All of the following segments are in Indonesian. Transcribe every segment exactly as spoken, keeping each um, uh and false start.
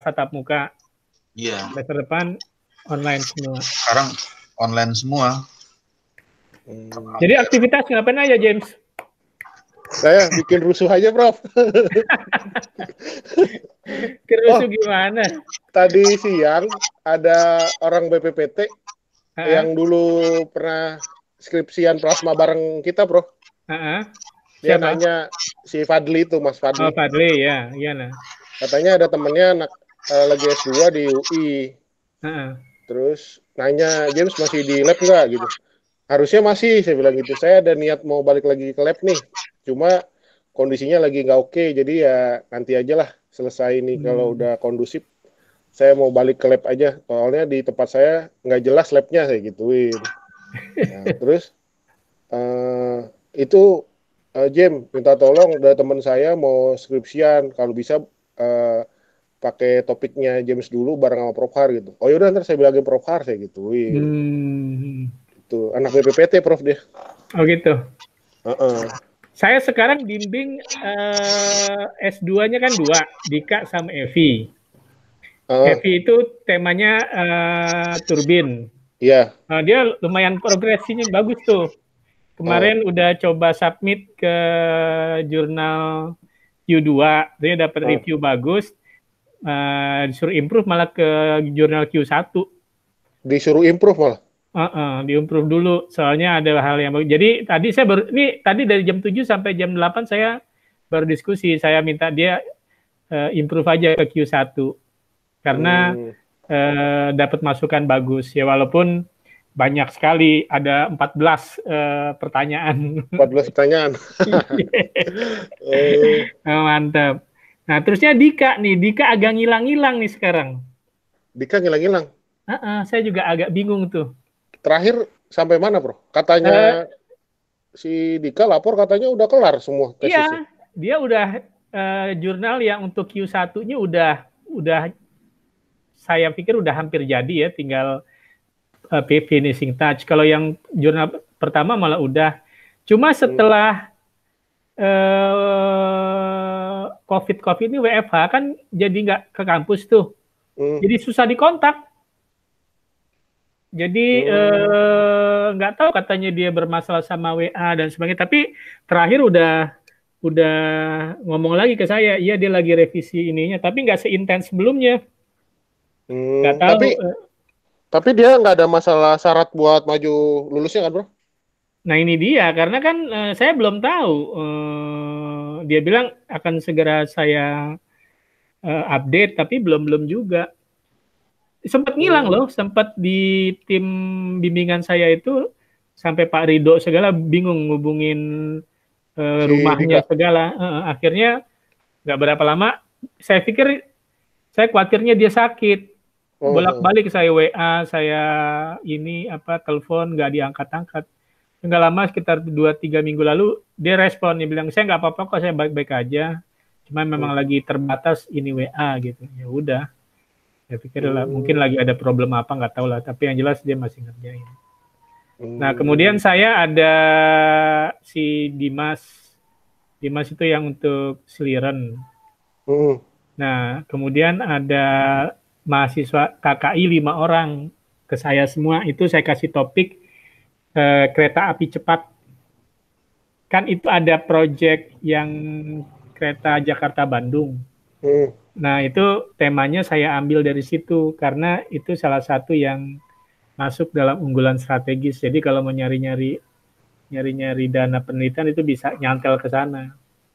tatap muka. Iya. Semester depan online semua. Sekarang online semua. Hmm. Jadi aktivitas ngapain aja, James? Saya bikin rusuh aja, Prof. Kerusuh Oh. gimana? Tadi siang ada orang B P P T Ha-ha. yang dulu pernah skripsian plasma bareng kita, Bro. Ha-ha. Dia Siapa? nanya si Fadli itu, Mas Fadli. Oh, Fadli, ya, iya nah. Katanya ada temennya anak uh, lagi S dua di U I. Ha-ha. Terus nanya, James masih di lab nggak gitu? Harusnya masih, saya bilang gitu. Saya ada niat mau balik lagi ke lab nih. Cuma kondisinya lagi nggak oke, jadi ya nanti aja lah selesai ini. Hmm. Kalau udah kondusif, saya mau balik ke lab aja. Soalnya di tempat saya nggak jelas labnya, saya gituin. Nah, terus uh, itu uh, James minta tolong dari teman saya mau skripsian. Kalau bisa uh, pakai topiknya James dulu bareng sama Prof Har gitu. Oh yaudah ntar saya bilangin Prof Har, saya gituin. Hmm. Itu anak B P P T, Prof dia. Oh gitu. Uh-uh. Saya sekarang bimbing uh, S dua-nya kan dua, Dika sama Evi. Uh, Evi itu temanya uh, turbin. Iya. Uh, dia lumayan progresinya bagus tuh. Kemarin uh. udah coba submit ke jurnal Q dua, dia dapat uh. review bagus. Uh, disuruh improve malah ke jurnal Q satu. Disuruh improve malah? Uh-uh, diimprove dulu, soalnya ada hal yang bagus. Jadi tadi saya baru, ini tadi dari jam tujuh sampai jam delapan saya baru diskusi, saya minta dia uh, improve aja ke Q satu. Karena hmm. uh, dapat masukan bagus, ya walaupun banyak sekali, ada empat belas uh, pertanyaan. empat belas pertanyaan? oh. Oh, mantap. Nah, terusnya Dika nih, Dika agak ngilang-ngilang nih sekarang. Dika ngilang-ngilang? Uh-uh, saya juga agak bingung tuh. Terakhir sampai mana, Bro? Katanya uh, si Dika lapor katanya udah kelar semua tesisnya. Iya, dia udah uh, jurnal yang untuk Q satu-nya udah udah saya pikir udah hampir jadi ya, tinggal uh, finishing touch. Kalau yang jurnal pertama malah udah. Cuma setelah uh, COVID-COVID ini W F H kan jadi nggak ke kampus tuh. Hmm. Jadi susah dikontak. Jadi nggak hmm. eh, tahu katanya dia bermasalah sama W A dan sebagainya. Tapi terakhir udah udah ngomong lagi ke saya, iya dia lagi revisi ininya, tapi nggak seintens sebelumnya. Nggak hmm, tahu. Tapi, uh, tapi dia nggak ada masalah syarat buat maju lulusnya kan, Bro? Nah ini dia, karena kan uh, saya belum tahu. Uh, dia bilang akan segera saya uh, update, tapi belum belum juga. Sempat ngilang hmm. loh, sempat di tim bimbingan saya itu sampai Pak Ridho segala bingung ngubungin uh, si rumahnya Dika. Segala. Uh, akhirnya nggak berapa lama, saya pikir saya khawatirnya dia sakit. Oh. Bolak-balik saya W A, saya ini apa telepon nggak diangkat-angkat. Nggak lama sekitar dua tiga minggu lalu dia respon, dia bilang saya nggak apa-apa kok, saya baik-baik aja. Cuma memang hmm. lagi terbatas ini W A gitu. Ya udah. Saya pikir lah, hmm. mungkin lagi ada problem apa, nggak tahu lah. Tapi yang jelas dia masih ngerjain. Hmm. Nah, kemudian saya ada si Dimas. Dimas itu yang untuk seliren. Hmm. Nah, kemudian ada mahasiswa K K I lima orang. Ke saya semua, itu saya kasih topik eh, kereta api cepat. Kan itu ada proyek yang kereta Jakarta-Bandung. Hmm. Nah, itu temanya saya ambil dari situ, karena itu salah satu yang masuk dalam unggulan strategis. Jadi kalau mau nyari-nyari nyari-nyari dana penelitian itu bisa nyantel ke sana.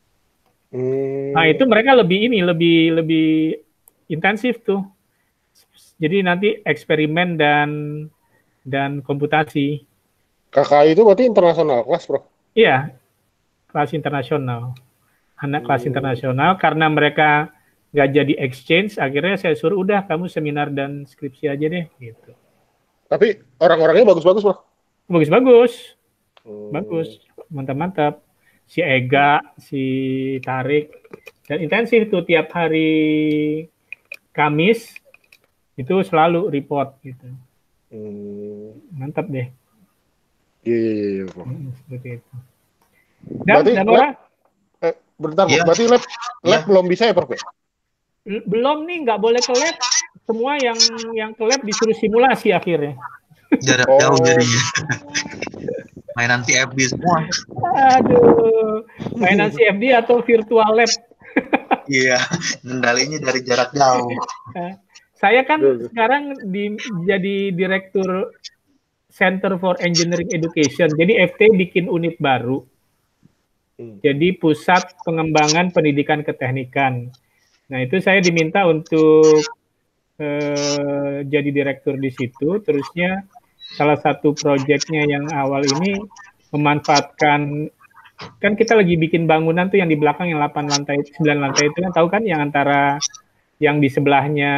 Hmm. Nah, itu mereka lebih ini, lebih lebih intensif tuh. Jadi nanti eksperimen dan dan komputasi. K K I itu berarti internasional kelas, Bro? Iya, kelas internasional. Anak hmm. kelas internasional, karena mereka nggak jadi exchange, akhirnya saya suruh udah kamu seminar dan skripsi aja deh gitu. Tapi orang-orangnya bagus-bagus, Bro? Bagus-bagus. Hmm. Bagus, mantap-mantap. Si Ega, si Tarik, dan intensif tuh tiap hari Kamis itu selalu report gitu. Hmm. Mantap deh. Iya, iya, iya, Bro. Hmm, seperti itu. Dan, berarti dan lab, eh, bentar, ya. Berarti lab, lab ya. belum bisa ya, Prof? Belum nih, nggak boleh ke lab. Semua yang yang ke lab disuruh simulasi akhirnya. Jarak Oh. jauh jadinya. Mainan T F D semua. Aduh, mainan C F D atau virtual lab. Iya, kendalinya dari jarak jauh. Saya kan Betul. sekarang di, jadi direktur Center for Engineering Education. Jadi F T bikin unit baru. Hmm. Jadi pusat pengembangan pendidikan keteknikan. Nah, itu saya diminta untuk eh, jadi direktur di situ. Terusnya salah satu proyeknya yang awal ini memanfaatkan, kan kita lagi bikin bangunan tuh yang di belakang yang delapan lantai, sembilan lantai itu kan, tahu kan, yang antara yang di sebelahnya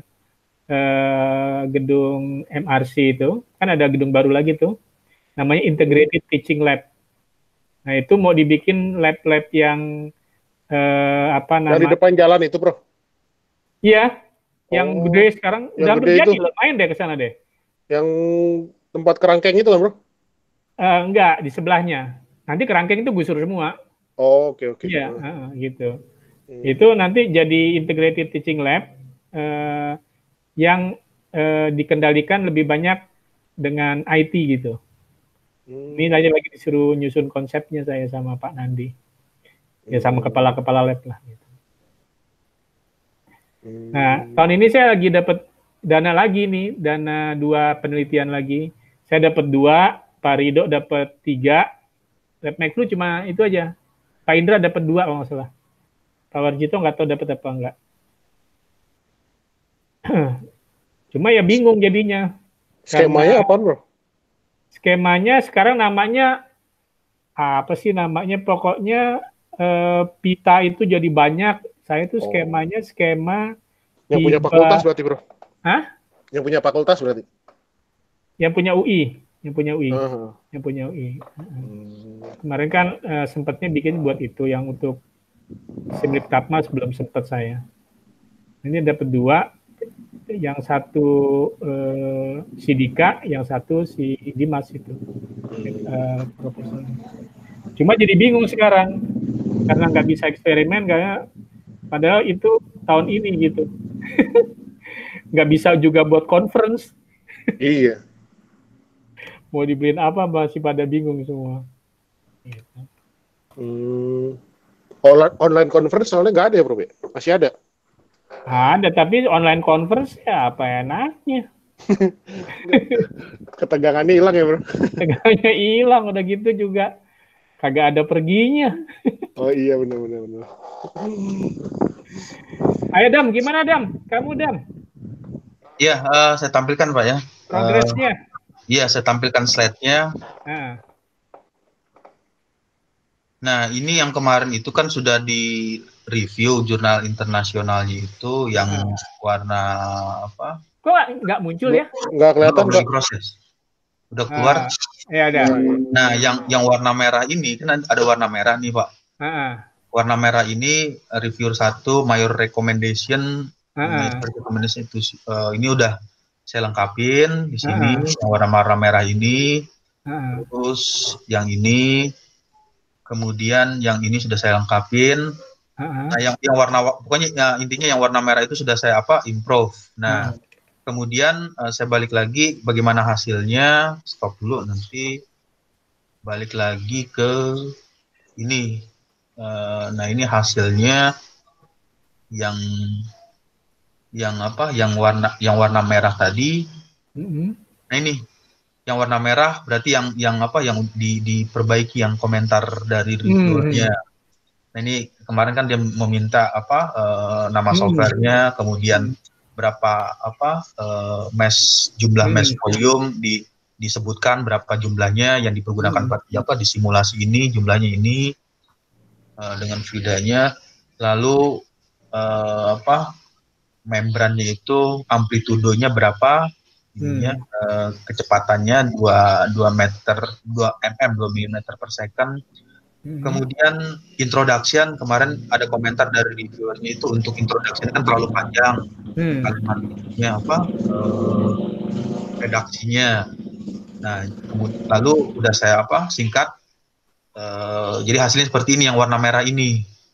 eh, gedung M R C itu, kan ada gedung baru lagi tuh, namanya Integrated Teaching Lab. Nah, itu mau dibikin lab-lab yang eh, apa Yang di namanya? depan jalan itu, Bro. Iya, yang Oh, gede sekarang yang udah gede jadi itu. loh, main deh ke sana deh. Yang tempat kerangkeng itu kan, Bro? Eh, enggak, di sebelahnya. Nanti kerangkeng itu gusur semua. Oh, oke oke. Iya, Hmm. uh, gitu. Hmm. Itu nanti jadi integrated teaching lab eh, yang eh, dikendalikan lebih banyak dengan I T gitu. Hmm. Ini aja lagi disuruh nyusun konsepnya saya sama Pak Nandi. Ya sama Hmm. kepala-kepala lab lah gitu. Hmm. Nah, tahun ini saya lagi dapat dana lagi nih, dana dua penelitian lagi. Saya dapat dua, Pak Rido dapat tiga, LabMaxFlu cuma itu aja. Pak Indra dapat dua kalau nggak salah. Pak Warjito nggak tahu dapat apa enggak. Cuma ya bingung jadinya. Skemanya Karena apa, Bro? skemanya sekarang namanya apa sih namanya? Pokoknya eh, pita itu jadi banyak. Saya itu Oh. skemanya skema Yang punya hibah- fakultas berarti, Bro? Hah? Yang punya fakultas berarti? Yang punya U I, yang punya U I, Uh-huh. yang punya U I. Hmm. Kemarin kan eh, sempatnya bikin buat itu yang untuk Simlip Kapmas belum sempat saya. Ini dapat dua, yang satu eh, si Dika, yang satu si Dimas itu eh, profesor. Cuma jadi bingung sekarang karena nggak bisa eksperimen, kayak padahal itu tahun ini gitu. Nggak bisa juga buat conference. Iya. Mau dibeliin apa masih pada bingung semua. Gitu. Hmm. Online, online conference soalnya nggak ada ya, Bro? Masih ada? Ada, tapi online conference ya apa enaknya. Ketegangannya hilang ya, Bro? Tegangnya hilang, udah gitu juga kagak ada perginya. Oh iya, benar-benar. benar. Ayo Dam, gimana Dam? Kamu Dam, Iya, eh, saya tampilkan Pak ya. Eh, progresnya? Iya, saya tampilkan slide-nya. Nah, Nah, ini yang kemarin itu kan sudah di review jurnal internasionalnya itu yang Ah. warna apa? kok nggak muncul ya? Nggak kelihatan, Belum Pak. diproses. Udah keluar. Ah, ya ada. Nah, yang yang warna merah ini kan ada warna merah nih, Pak. Ah, Warna merah ini uh, review satu major recommendation, ah, ah. major recommendation itu uh, ini udah saya lengkapin di sini. Ah. Yang warna merah ini, Ah, terus yang ini, kemudian yang ini sudah saya lengkapin. ah, Nah, yang yang warna pokoknya ya, intinya yang warna merah itu sudah saya apa improve. Nah, ah. kemudian uh, saya balik lagi bagaimana hasilnya. Stop dulu, nanti balik lagi ke ini. Uh, nah, ini hasilnya yang yang apa? Yang warna yang warna merah tadi. Mm-hmm. Nah, ini yang warna merah berarti yang yang apa? Yang di, diperbaiki yang komentar dari reviewernya. Mm-hmm. Nah, ini kemarin kan dia meminta apa? Uh, nama mm-hmm. softwarenya, kemudian mm-hmm. berapa apa? Uh, mesh jumlah mm-hmm. mesh volume di disebutkan berapa jumlahnya yang dipergunakan mm-hmm. apa di simulasi ini, jumlahnya ini. Uh, dengan vidanya, lalu uh, apa membrannya itu amplitudonya berapa, ininya, hmm. uh, kecepatannya dua meter dua mm dua milimeter per second. Hmm. Kemudian introduction, kemarin ada komentar dari reviewernya itu untuk introduction kan terlalu panjang, hmm. kalimatnya apa uh, redaksinya. Nah, kemudian, lalu udah saya apa singkat. Uh, jadi hasilnya seperti ini yang warna merah ini.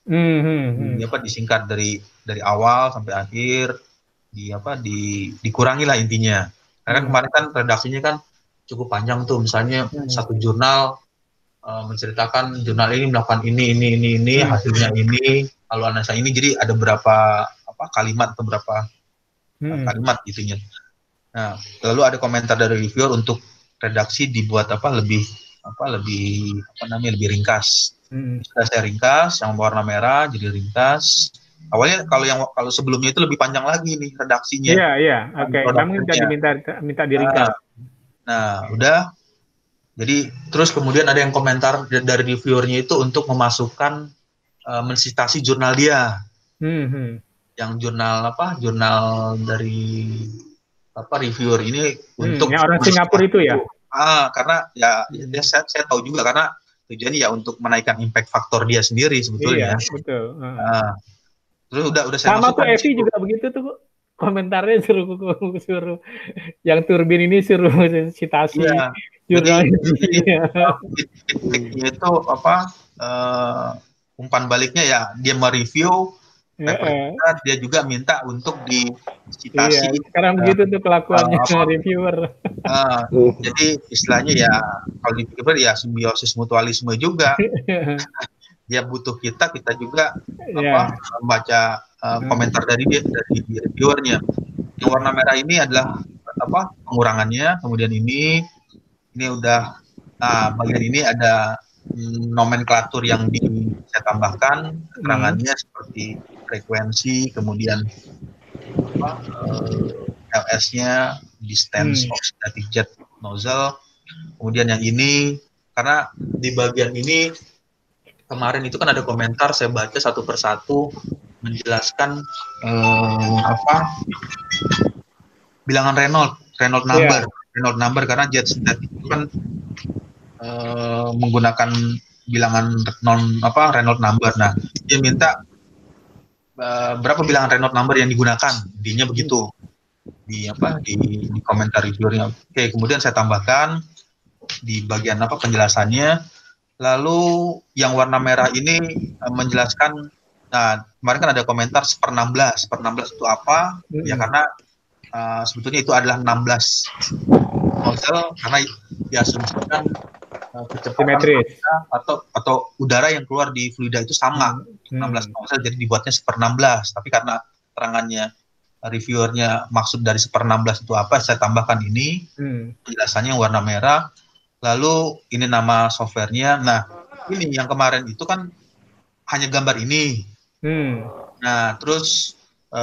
Hmm, hmm, hmm. Di, apa disingkat dari dari awal sampai akhir, di apa di dikurangi lah intinya. Karena Hmm. kemarin kan redaksinya kan cukup panjang tuh, misalnya Hmm. satu jurnal uh, menceritakan jurnal ini melakukan ini ini ini ini Hmm. hasilnya ini, lalu analisa ini, jadi ada berapa apa kalimat atau berapa uh, Hmm. kalimat gitunya. Nah, lalu ada komentar dari reviewer untuk redaksi dibuat apa lebih apa lebih apa namanya lebih ringkas. Hmm. Sudah saya ringkas, yang warna merah jadi ringkas. Awalnya kalau yang kalau sebelumnya itu lebih panjang lagi nih redaksinya. Iya, iya. Oke, Produk kamu minta kerja. diminta minta diringkas. Nah, nah, udah. Jadi terus kemudian ada yang komentar dari reviewernya itu untuk memasukkan uh, mensitasi jurnal dia. Hmm, hmm. Yang jurnal apa? Jurnal dari apa reviewer ini Hmm, untuk yang orang Singapura itu ya. Ah, karena ya, ya saya, saya tahu juga karena tujuannya ya untuk menaikkan impact faktor dia sendiri sebetulnya. Iya, betul. Uh. Nah, terus udah udah saya Sama tuh masukkan di Evi situ. juga begitu tuh komentarnya suruh suruh yang turbin ini suruh citasi Iya. jurnal Jadi, ini. jadi uh, feedbacknya itu apa uh, umpan baliknya ya dia mereview paper Uh, kita, dia juga minta untuk iya, dicitasi. sekarang uh, begitu tuh kelakuannya uh, apa, reviewer. uh, jadi istilahnya ya kalau dipikir ya simbiosis mutualisme juga. Dia butuh kita, kita juga Yeah. apa membaca uh, komentar dari dia dari reviewernya. Yang warna merah ini adalah apa pengurangannya, kemudian ini ini udah nah bagian ini ada mm, nomenklatur yang di saya tambahkan keterangannya hmm. seperti frekuensi, kemudian apa uh, L S-nya, distance hmm. of static jet nozzle, kemudian yang ini karena di bagian ini kemarin itu kan ada komentar, saya baca satu persatu menjelaskan eh, apa bilangan Reynolds, Reynolds number, yeah. Reynolds number karena jet synthetic itu kan eh, menggunakan bilangan non apa Reynolds number. Nah, dia minta eh, berapa bilangan Reynolds number yang digunakan, intinya begitu di apa di, di komentar reviewernya. Oke, kemudian saya tambahkan di bagian apa penjelasannya. Lalu yang warna merah ini uh, menjelaskan, nah kemarin kan ada komentar seper enam belas, seper enam belas itu apa? Mm-hmm. Ya karena uh, sebetulnya itu adalah enam belas nozzle karena diasumsikan uh, kecepatan atau atau udara yang keluar di fluida itu sama, mm-hmm. enam belas nozzle, jadi dibuatnya seper enam belas. Tapi karena terangannya reviewernya maksud dari seper enam belas itu apa, saya tambahkan ini mm. penjelasannya yang warna merah. Lalu ini nama softwarenya. Nah, ini yang kemarin itu kan hanya gambar ini. Hmm. Nah, terus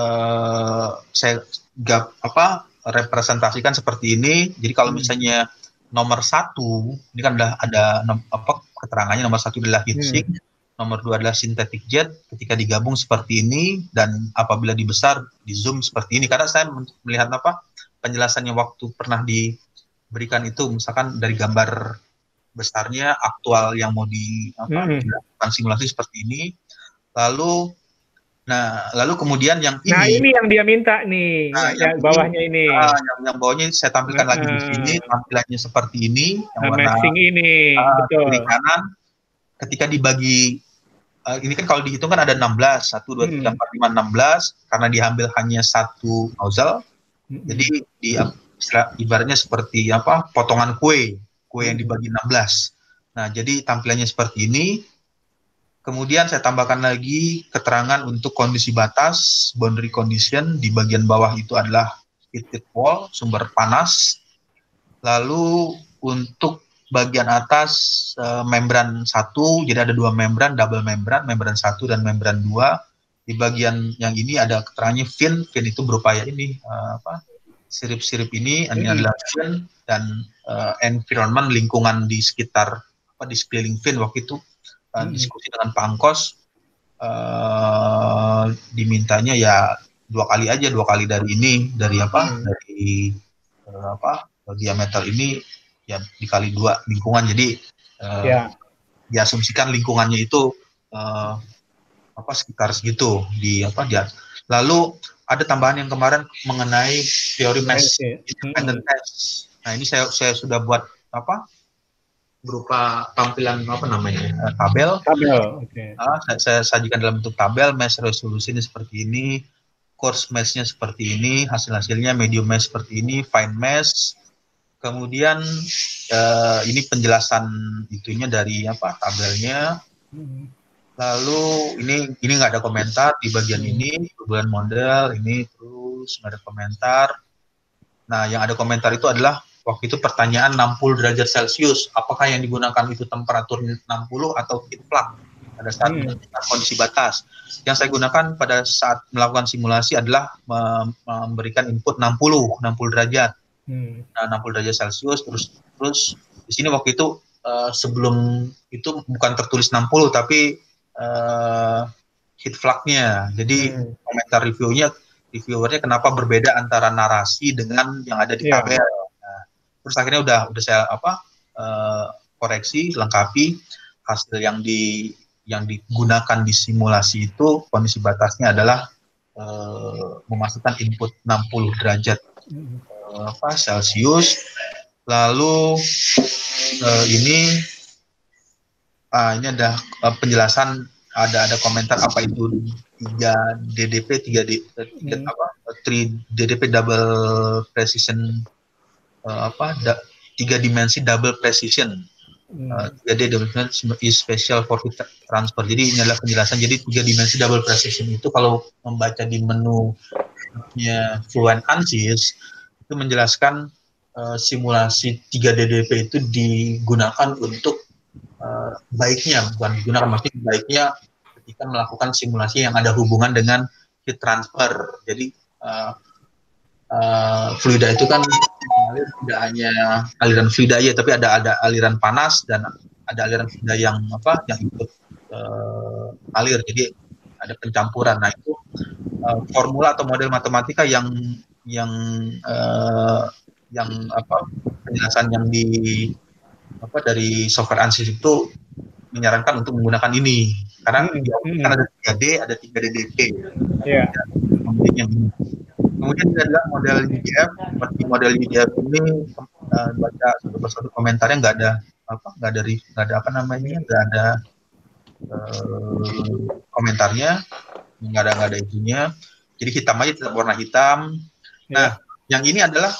uh, saya gap, apa representasikan seperti ini. Jadi kalau hmm. misalnya nomor satu, ini kan udah ada apa keterangannya, nomor satu adalah heat sink, hmm. nomor dua adalah synthetic jet. Ketika digabung seperti ini dan apabila dibesar di zoom seperti ini. Karena saya melihat apa penjelasannya waktu pernah di berikan itu misalkan dari gambar besarnya aktual yang mau di apa, hmm. dilakukan simulasi seperti ini, lalu nah lalu kemudian yang ini nah ini yang dia minta nih nah, yang, yang bawahnya ini, ini. Nah, yang, yang bawahnya saya tampilkan uh, lagi di sini tampilannya seperti ini yang warna ini uh, betul kiri kanan. Ketika dibagi uh, ini kan kalau dihitung kan ada enam belas, satu, dua, tiga, empat, lima, enam belas karena diambil hanya satu nozzle, hmm. jadi di ibaratnya seperti apa potongan kue kue yang dibagi enam belas. Nah, jadi tampilannya seperti ini. Kemudian saya tambahkan lagi keterangan untuk kondisi batas, boundary condition. Di bagian bawah itu adalah heated wall, sumber panas. Lalu untuk bagian atas uh, membran satu, jadi ada dua membran, double membran, membran satu dan membran dua. Di bagian yang ini ada keterangannya fin, fin itu berupaya ini uh, apa sirip-sirip ini, ini hmm. adalah fin dan uh, environment, lingkungan di sekitar apa di sekeliling fin. Waktu itu uh, hmm. diskusi dengan Pak Angkos, uh, dimintanya ya dua kali aja, dua kali dari ini, dari apa hmm. dari uh, apa diameter ini ya dikali dua lingkungan, jadi uh, yeah. diasumsikan lingkungannya itu uh, apa sekitar segitu di apa dia. Lalu ada tambahan yang kemarin mengenai teori mass independent test. Nah, ini saya saya sudah buat apa berupa tampilan apa namanya uh, tabel. Tabel, oke. Okay. Uh, saya, saya sajikan dalam bentuk tabel, mesh resolusi ini seperti ini, coarse mesh-nya seperti ini, hasil-hasilnya medium mesh seperti ini, fine mesh. Kemudian uh, ini penjelasan itunya dari apa tabelnya. Hmm. Lalu ini ini nggak ada komentar di bagian hmm. ini, bulan model ini terus nggak ada komentar. Nah, yang ada komentar itu adalah waktu itu pertanyaan enam puluh derajat Celcius, apakah yang digunakan itu temperatur enam puluh atau heat plug pada saat hmm. kondisi batas. Yang saya gunakan pada saat melakukan simulasi adalah memberikan input enam puluh derajat. Hmm. Nah, enam puluh derajat Celcius terus terus di sini waktu itu uh, sebelum itu bukan tertulis enam puluh tapi uh, heat flux-nya. Jadi hmm. komentar reviewnya reviewernya kenapa berbeda antara narasi dengan yang ada di tabel. Yeah. Nah, terus akhirnya udah udah saya apa uh, koreksi, lengkapi hasil yang di yang digunakan di simulasi itu kondisi batasnya adalah uh, memasukkan input enam puluh derajat uh, apa Celcius. Lalu uh, ini uh, ini ada uh, penjelasan, ada ada komentar apa itu tiga D D P, tiga D tiga hmm. apa tiga D D P double precision uh, apa da, tiga dimensi double precision. Hmm. Uh, tiga D double precision is special for heat transfer. Jadi ini adalah penjelasan. Jadi tiga dimensi double precision itu kalau membaca di menunya Fluent ANSYS itu menjelaskan uh, simulasi tiga D D P itu digunakan untuk uh, baiknya, bukan digunakan maksudnya baiknya ketika melakukan simulasi yang ada hubungan dengan heat transfer. Jadi uh, uh, fluida itu kan tidak hanya aliran fluida ya, tapi ada ada aliran panas dan ada aliran fluida yang apa yang ikut uh, alir. Jadi ada pencampuran. Nah itu uh, formula atau model matematika yang yang uh, yang apa penjelasan yang di apa dari software ANSYS itu menyarankan untuk menggunakan ini karena hmm, hmm. kan ada tiga D, ada tiga D D P. Yeah. Kemudian yang ini. Kemudian adalah model U D F. Seperti model U D F ini uh, baca satu persatu komentarnya nggak ada apa nggak ada nggak ada apa namanya nggak ada uh, komentarnya, nggak ada nggak ada itunya. Jadi hitam aja, tetap warna hitam. Nah, yeah. yang ini adalah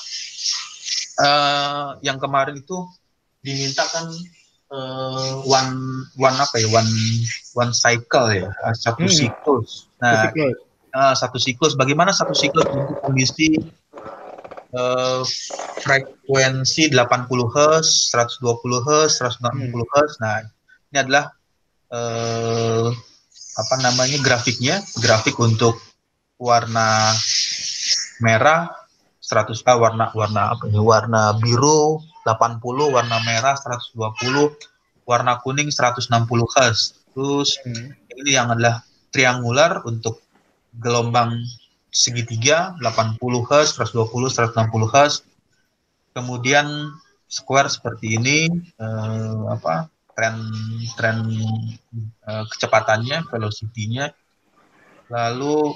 uh, yang kemarin itu dimintakan Uh, one one apa ya one one cycle ya satu hmm. siklus. Nah siklus. Uh, satu siklus. Bagaimana satu siklus untuk kondisi uh, frekuensi delapan puluh hertz, seratus dua puluh hertz, seratus enam puluh hertz. Nah ini adalah uh, apa namanya grafiknya, grafik untuk warna merah seratus ah, warna warna apa ini warna biru delapan puluh, warna merah seratus dua puluh, warna kuning seratus enam puluh hertz. Terus hmm. ini yang adalah triangular untuk gelombang segitiga delapan puluh hertz, seratus dua puluh, seratus enam puluh hertz. Kemudian square seperti ini eh, apa tren tren eh, kecepatannya, velocity-nya. Lalu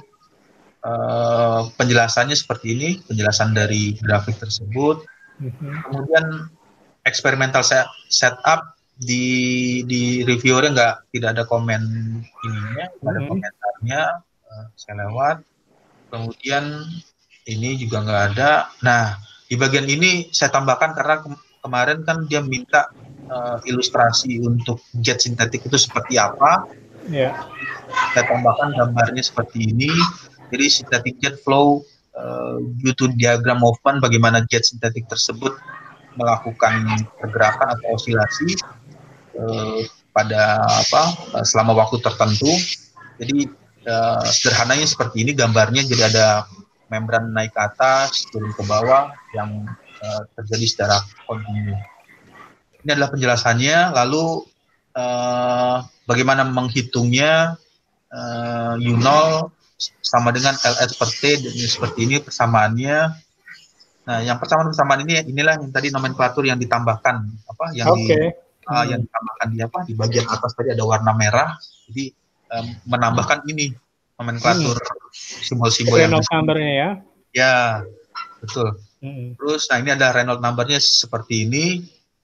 eh, penjelasannya seperti ini, penjelasan dari grafik tersebut. Mm-hmm. Kemudian eksperimental set, setup di di reviewernya nggak tidak ada komen ininya, mm-hmm. ada komentarnya, uh, saya lewat. Kemudian ini juga nggak ada. Nah di bagian ini saya tambahkan karena ke kemarin kan dia minta uh, ilustrasi untuk jet sintetik itu seperti apa. Yeah. Saya tambahkan gambarnya seperti ini. Jadi synthetic jet flow Uh, due to diagram movement, bagaimana jet sintetik tersebut melakukan pergerakan atau osilasi uh, pada apa uh, selama waktu tertentu. Jadi uh, sederhananya seperti ini gambarnya. Jadi ada membran naik ke atas, turun ke bawah yang uh, terjadi secara kontinu. Ini adalah penjelasannya. Lalu uh, bagaimana menghitungnya, uh, U nol sama dengan L S per T, dan seperti ini persamaannya. Nah, yang persamaan-persamaan ini inilah yang tadi nomenklatur yang ditambahkan apa yang okay. di uh, hmm. yang ditambahkan di apa di bagian atas tadi ada warna merah. Jadi um, menambahkan ini nomenklatur simbol-simbol hmm. yang Reynolds number-nya ya. Ya, betul. Hmm. Terus nah ini ada Reynolds number-nya seperti ini.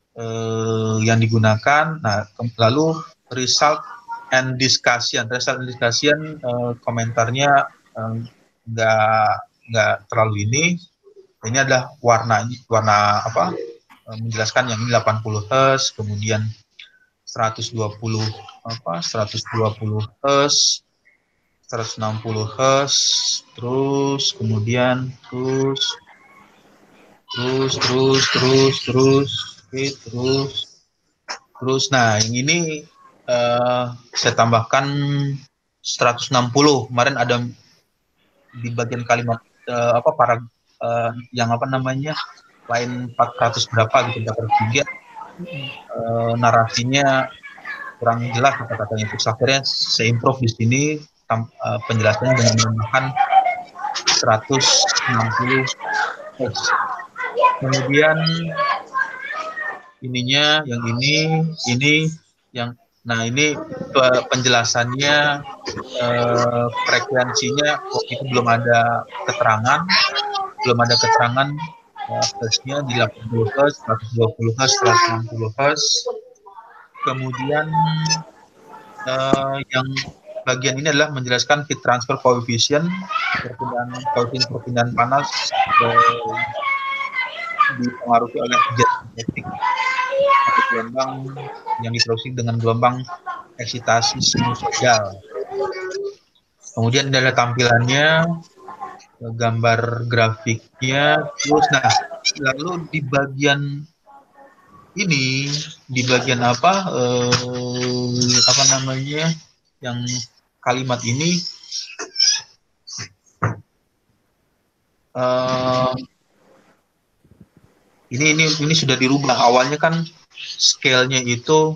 uh, yang digunakan. Nah, lalu result and discussion, result and discussion uh, komentarnya nggak uh, nggak terlalu ini. Ini adalah warna warna apa? Uh, menjelaskan yang ini delapan puluh hertz, kemudian seratus dua puluh apa? seratus dua puluh hertz, seratus enam puluh hertz, terus kemudian terus terus terus terus terus oke, terus terus nah yang ini uh, saya tambahkan seratus enam puluh. Kemarin ada di bagian kalimat uh, apa para uh, yang apa namanya lain empat ratus berapa gitu, empat ratus tiga, uh, narasinya kurang jelas kata-katanya. Terus akhirnya saya improve di sini tam, uh, penjelasannya dengan menambahkan seratus enam puluh hertz. Kemudian ininya yang ini ini yang nah ini penjelasannya eh, frekuensinya waktu itu belum ada keterangan belum ada keterangan eh, hertznya di delapan puluh hertz, seratus dua puluh hertz, seratus enam puluh hertz. Kemudian eh, yang bagian ini adalah menjelaskan heat transfer coefficient, perpindahan koefisien perpindahan panas eh, dipengaruhi oleh jet magnetik atau gelombang yang diproduksi dengan gelombang eksitasi sinusoidal. Kemudian ada tampilannya, gambar grafiknya, terus nah lalu di bagian ini di bagian apa eh, apa namanya yang kalimat ini eh, Ini ini ini sudah dirubah. Awalnya kan scale-nya itu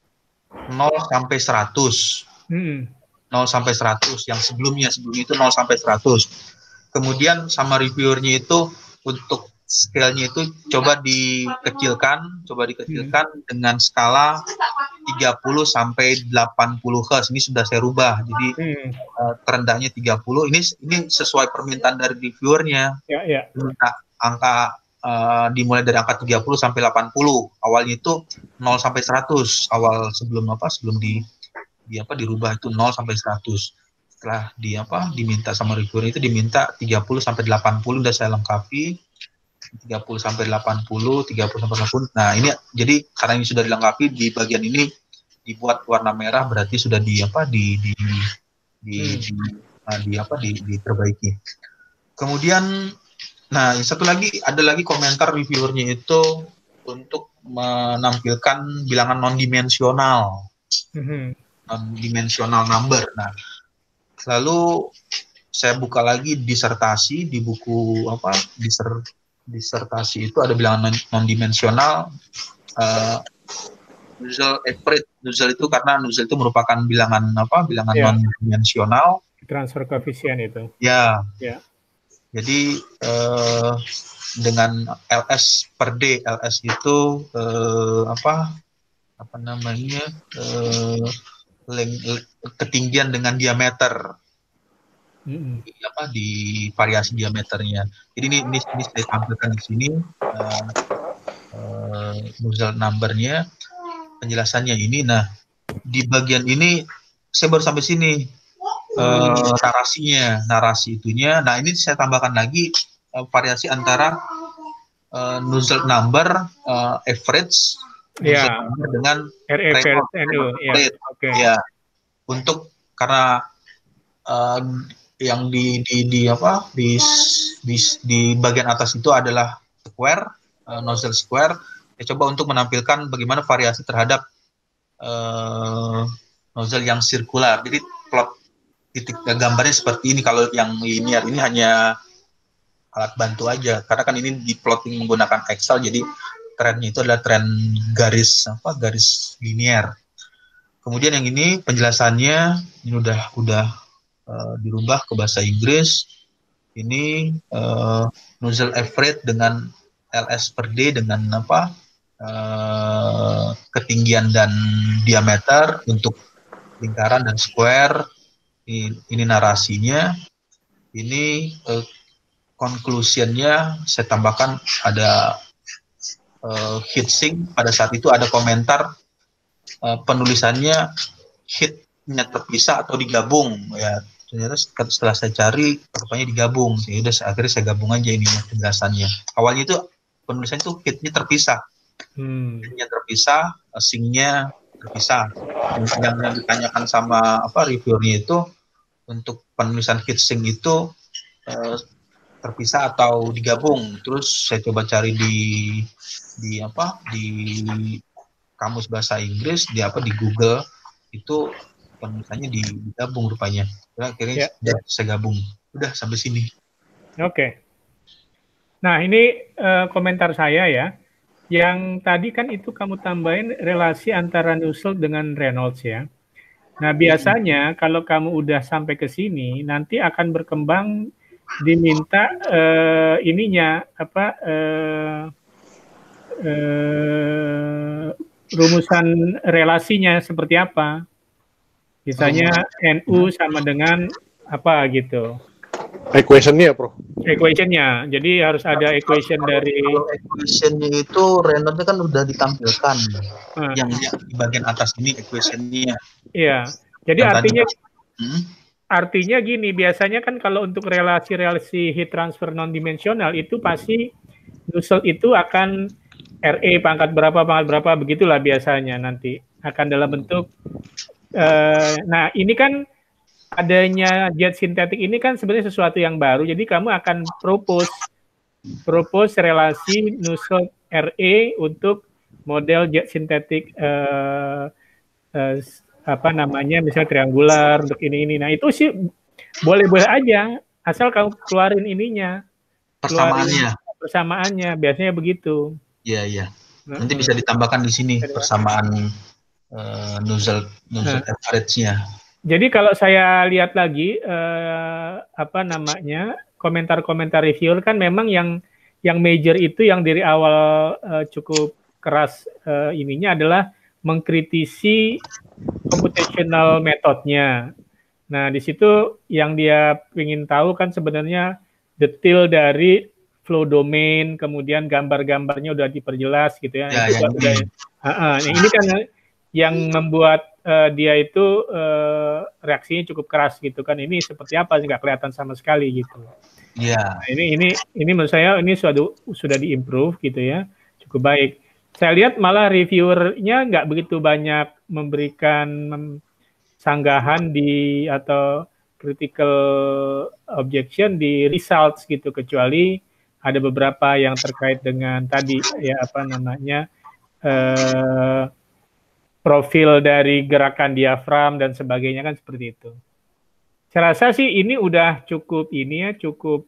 nol sampai seratus. Hmm. nol sampai seratus. Yang sebelumnya sebelum itu nol sampai seratus. Kemudian sama reviewernya itu untuk scale-nya itu coba dikecilkan, coba dikecilkan hmm. dengan skala tiga puluh sampai delapan puluh hertz. Ini sudah saya rubah. Jadi hmm. uh, terendahnya tiga puluh. Ini ini sesuai permintaan dari reviewernya. Ya, ya. Minta angka Uh, dimulai dari angka tiga puluh sampai delapan puluh. Awalnya itu nol sampai seratus. Awal sebelum apa? Sebelum di di apa dirubah itu nol sampai seratus. Setelah di apa diminta sama reviewer itu diminta tiga puluh sampai delapan puluh, udah saya lengkapi. tiga puluh sampai delapan puluh, tiga puluh sampai delapan puluh. Nah, ini jadi karena ini sudah dilengkapi di bagian ini dibuat warna merah, berarti sudah di apa di di di, hmm. di, uh, di apa di diperbaiki. Kemudian nah, yang satu lagi, ada lagi komentar reviewernya itu untuk menampilkan bilangan non-dimensional. Mm-hmm. Non-dimensional number. Nah, lalu saya buka lagi disertasi di buku apa diser, disertasi itu ada bilangan non-dimensional. Uh, Nuzzel Everett. Nuzzel itu karena Nuzzel itu merupakan bilangan apa? Bilangan yeah. non-dimensional. Transfer koefisien itu. Ya. Yeah. Yeah. Jadi eh, dengan L S per D, L S itu eh, apa apa namanya eh, leng, ketinggian dengan diameter, mm-hmm. di, apa di variasi diameternya. Jadi ini ini, ini saya tampilkan di sini eh, eh, Nuzzel number-nya, penjelasannya ini. Nah di bagian ini saya baru sampai sini. Uh, narasinya, narasi itunya. Nah ini saya tambahkan lagi uh, variasi antara uh, Nuzzel number, uh, average, yeah. number dengan record, yeah. Okay. Ya, untuk karena uh, yang di, di di apa di, di di bagian atas itu adalah square, uh, nozzle square. Saya coba untuk menampilkan bagaimana variasi terhadap uh, nozzle yang sirkular. Jadi plot titik gambarnya seperti ini. Kalau yang linear ini hanya alat bantu aja, karena kan ini di plotting menggunakan Excel, jadi trennya itu adalah tren garis apa garis linear. Kemudian yang ini penjelasannya ini udah udah uh, dirubah ke bahasa Inggris. Ini uh, nozzle average dengan L S per D dengan apa uh, ketinggian dan diameter untuk lingkaran dan square. Ini, ini narasinya, ini uh, conclusion-nya saya tambahkan ada uh, heatsink pada saat itu ada komentar uh, penulisannya heatnya terpisah atau digabung ya. Ternyata setelah saya cari rupanya digabung. Ya udah akhirnya saya gabung aja ini penjelasannya. Awalnya itu penulisannya itu heatnya terpisah. Hmm. Heatnya terpisah, sinknya terpisah. Yang, yang ditanyakan sama apa reviewernya itu untuk penulisan heatsink itu eh, terpisah atau digabung. Terus saya coba cari di di apa di kamus bahasa Inggris, di apa di Google itu penulisannya digabung rupanya. Nah, akhirnya ya. ya, saya gabung. Udah sampai sini. Oke. Okay. Nah ini uh, komentar saya ya. Yang tadi kan itu kamu tambahin relasi antara Nusselt dengan Reynolds ya. Nah biasanya kalau kamu udah sampai ke sini nanti akan berkembang diminta uh, ininya apa uh, uh, rumusan relasinya seperti apa. Misalnya N U sama dengan apa gitu. Equation-nya, Prof. Equation-nya. Jadi harus ada equation dari... Kalau equation-nya itu Reynolds kan udah ditampilkan. Hmm. Yang di bagian atas ini equation-nya. Iya. Jadi yang artinya tadi, hmm? artinya gini, biasanya kan kalau untuk relasi-relasi heat transfer non-dimensional itu pasti Nusselt itu akan R E pangkat berapa, pangkat berapa, begitulah biasanya nanti. Akan dalam bentuk Uh, nah ini kan adanya jet sintetik ini kan sebenarnya sesuatu yang baru, jadi kamu akan propose propose relasi Nusselt R E untuk model jet sintetik uh, uh, apa namanya misalnya triangular untuk ini ini. Nah itu sih boleh-boleh aja asal kamu keluarin ininya persamaannya keluarin persamaannya biasanya begitu. Iya iya. Nanti bisa ditambahkan di sini persamaan Uh, Nusselt Nusselt nah, average-nya. Jadi kalau saya lihat lagi uh, apa namanya komentar-komentar reviewer kan memang yang yang major itu yang dari awal uh, cukup keras uh, ininya adalah mengkritisi computational metodenya. Nah di situ yang dia ingin tahu kan sebenarnya detail dari flow domain, kemudian gambar-gambarnya udah diperjelas gitu ya. Ya, itu ya udah, uh, uh, ini kan yang membuat uh, dia itu uh, reaksinya cukup keras gitu kan, ini seperti apa sih nggak kelihatan sama sekali gitu. Iya. Nah, ini ini ini menurut saya ini sudah sudah diimprove gitu ya, cukup baik. Saya lihat malah reviewernya nggak begitu banyak memberikan sanggahan di atau critical objection di results gitu, kecuali ada beberapa yang terkait dengan tadi ya apa namanya. Uh, profil dari gerakan diafram dan sebagainya kan seperti itu. Saya rasa sih ini udah cukup ini ya, cukup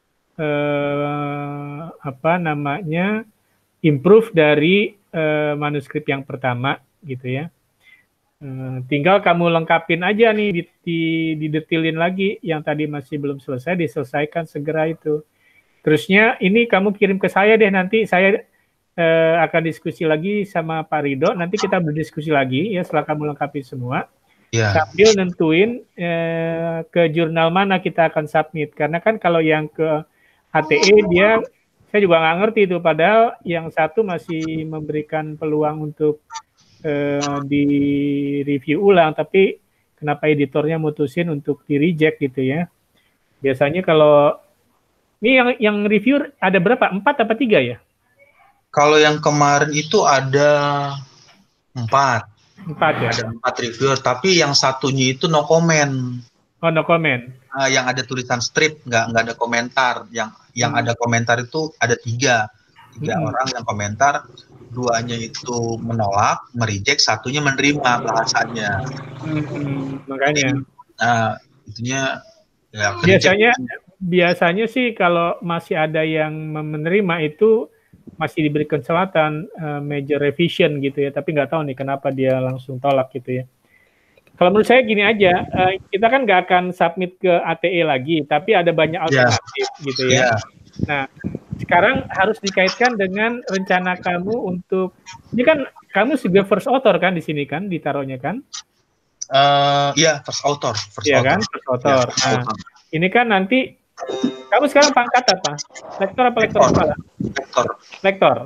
eh, apa namanya improve dari eh, manuskrip yang pertama gitu ya. Eh, tinggal kamu lengkapin aja nih, di, di, didetilin lagi yang tadi masih belum selesai, diselesaikan segera itu. Terusnya ini kamu kirim ke saya deh, nanti saya Uh, akan diskusi lagi sama Pak Ridho. Nanti kita berdiskusi lagi ya setelah kamu lengkapi semua. Yeah. Sambil nentuin uh, ke jurnal mana kita akan submit. Karena kan kalau yang ke H T E dia, saya juga nggak ngerti itu. Padahal yang satu masih memberikan peluang untuk uh, di review ulang. Tapi kenapa editornya mutusin untuk di reject gitu ya. Biasanya kalau ini yang yang review ada berapa? Empat apa tiga ya? Kalau yang kemarin itu ada empat, empat ya. Ada empat reviewer, tapi yang satunya itu no comment. Oh no comment. Uh, yang ada tulisan strip, nggak nggak ada komentar. Yang yang hmm. ada komentar itu ada tiga, tiga hmm. orang yang komentar. Duanya itu menolak, mereject, satunya menerima bahasanya. Hmm, makanya. Nah, itunya. Ya, biasanya biasanya sih kalau masih ada yang menerima itu masih diberikan kesempatan uh, major revision gitu ya, tapi nggak tahu nih kenapa dia langsung tolak gitu ya. Kalau menurut saya gini aja, uh, kita kan nggak akan submit ke A T E lagi, tapi ada banyak alternatif yeah. gitu ya. Yeah. Nah, sekarang harus dikaitkan dengan rencana kamu untuk, ini kan kamu sebagai first author kan di sini kan, ditaruhnya kan? Uh, iya, first author. Iya kan, first author. Yeah, nah, author. Ini kan nanti kamu sekarang pangkat apa? Lektor apa lektor kepala? Lektor. Lektor.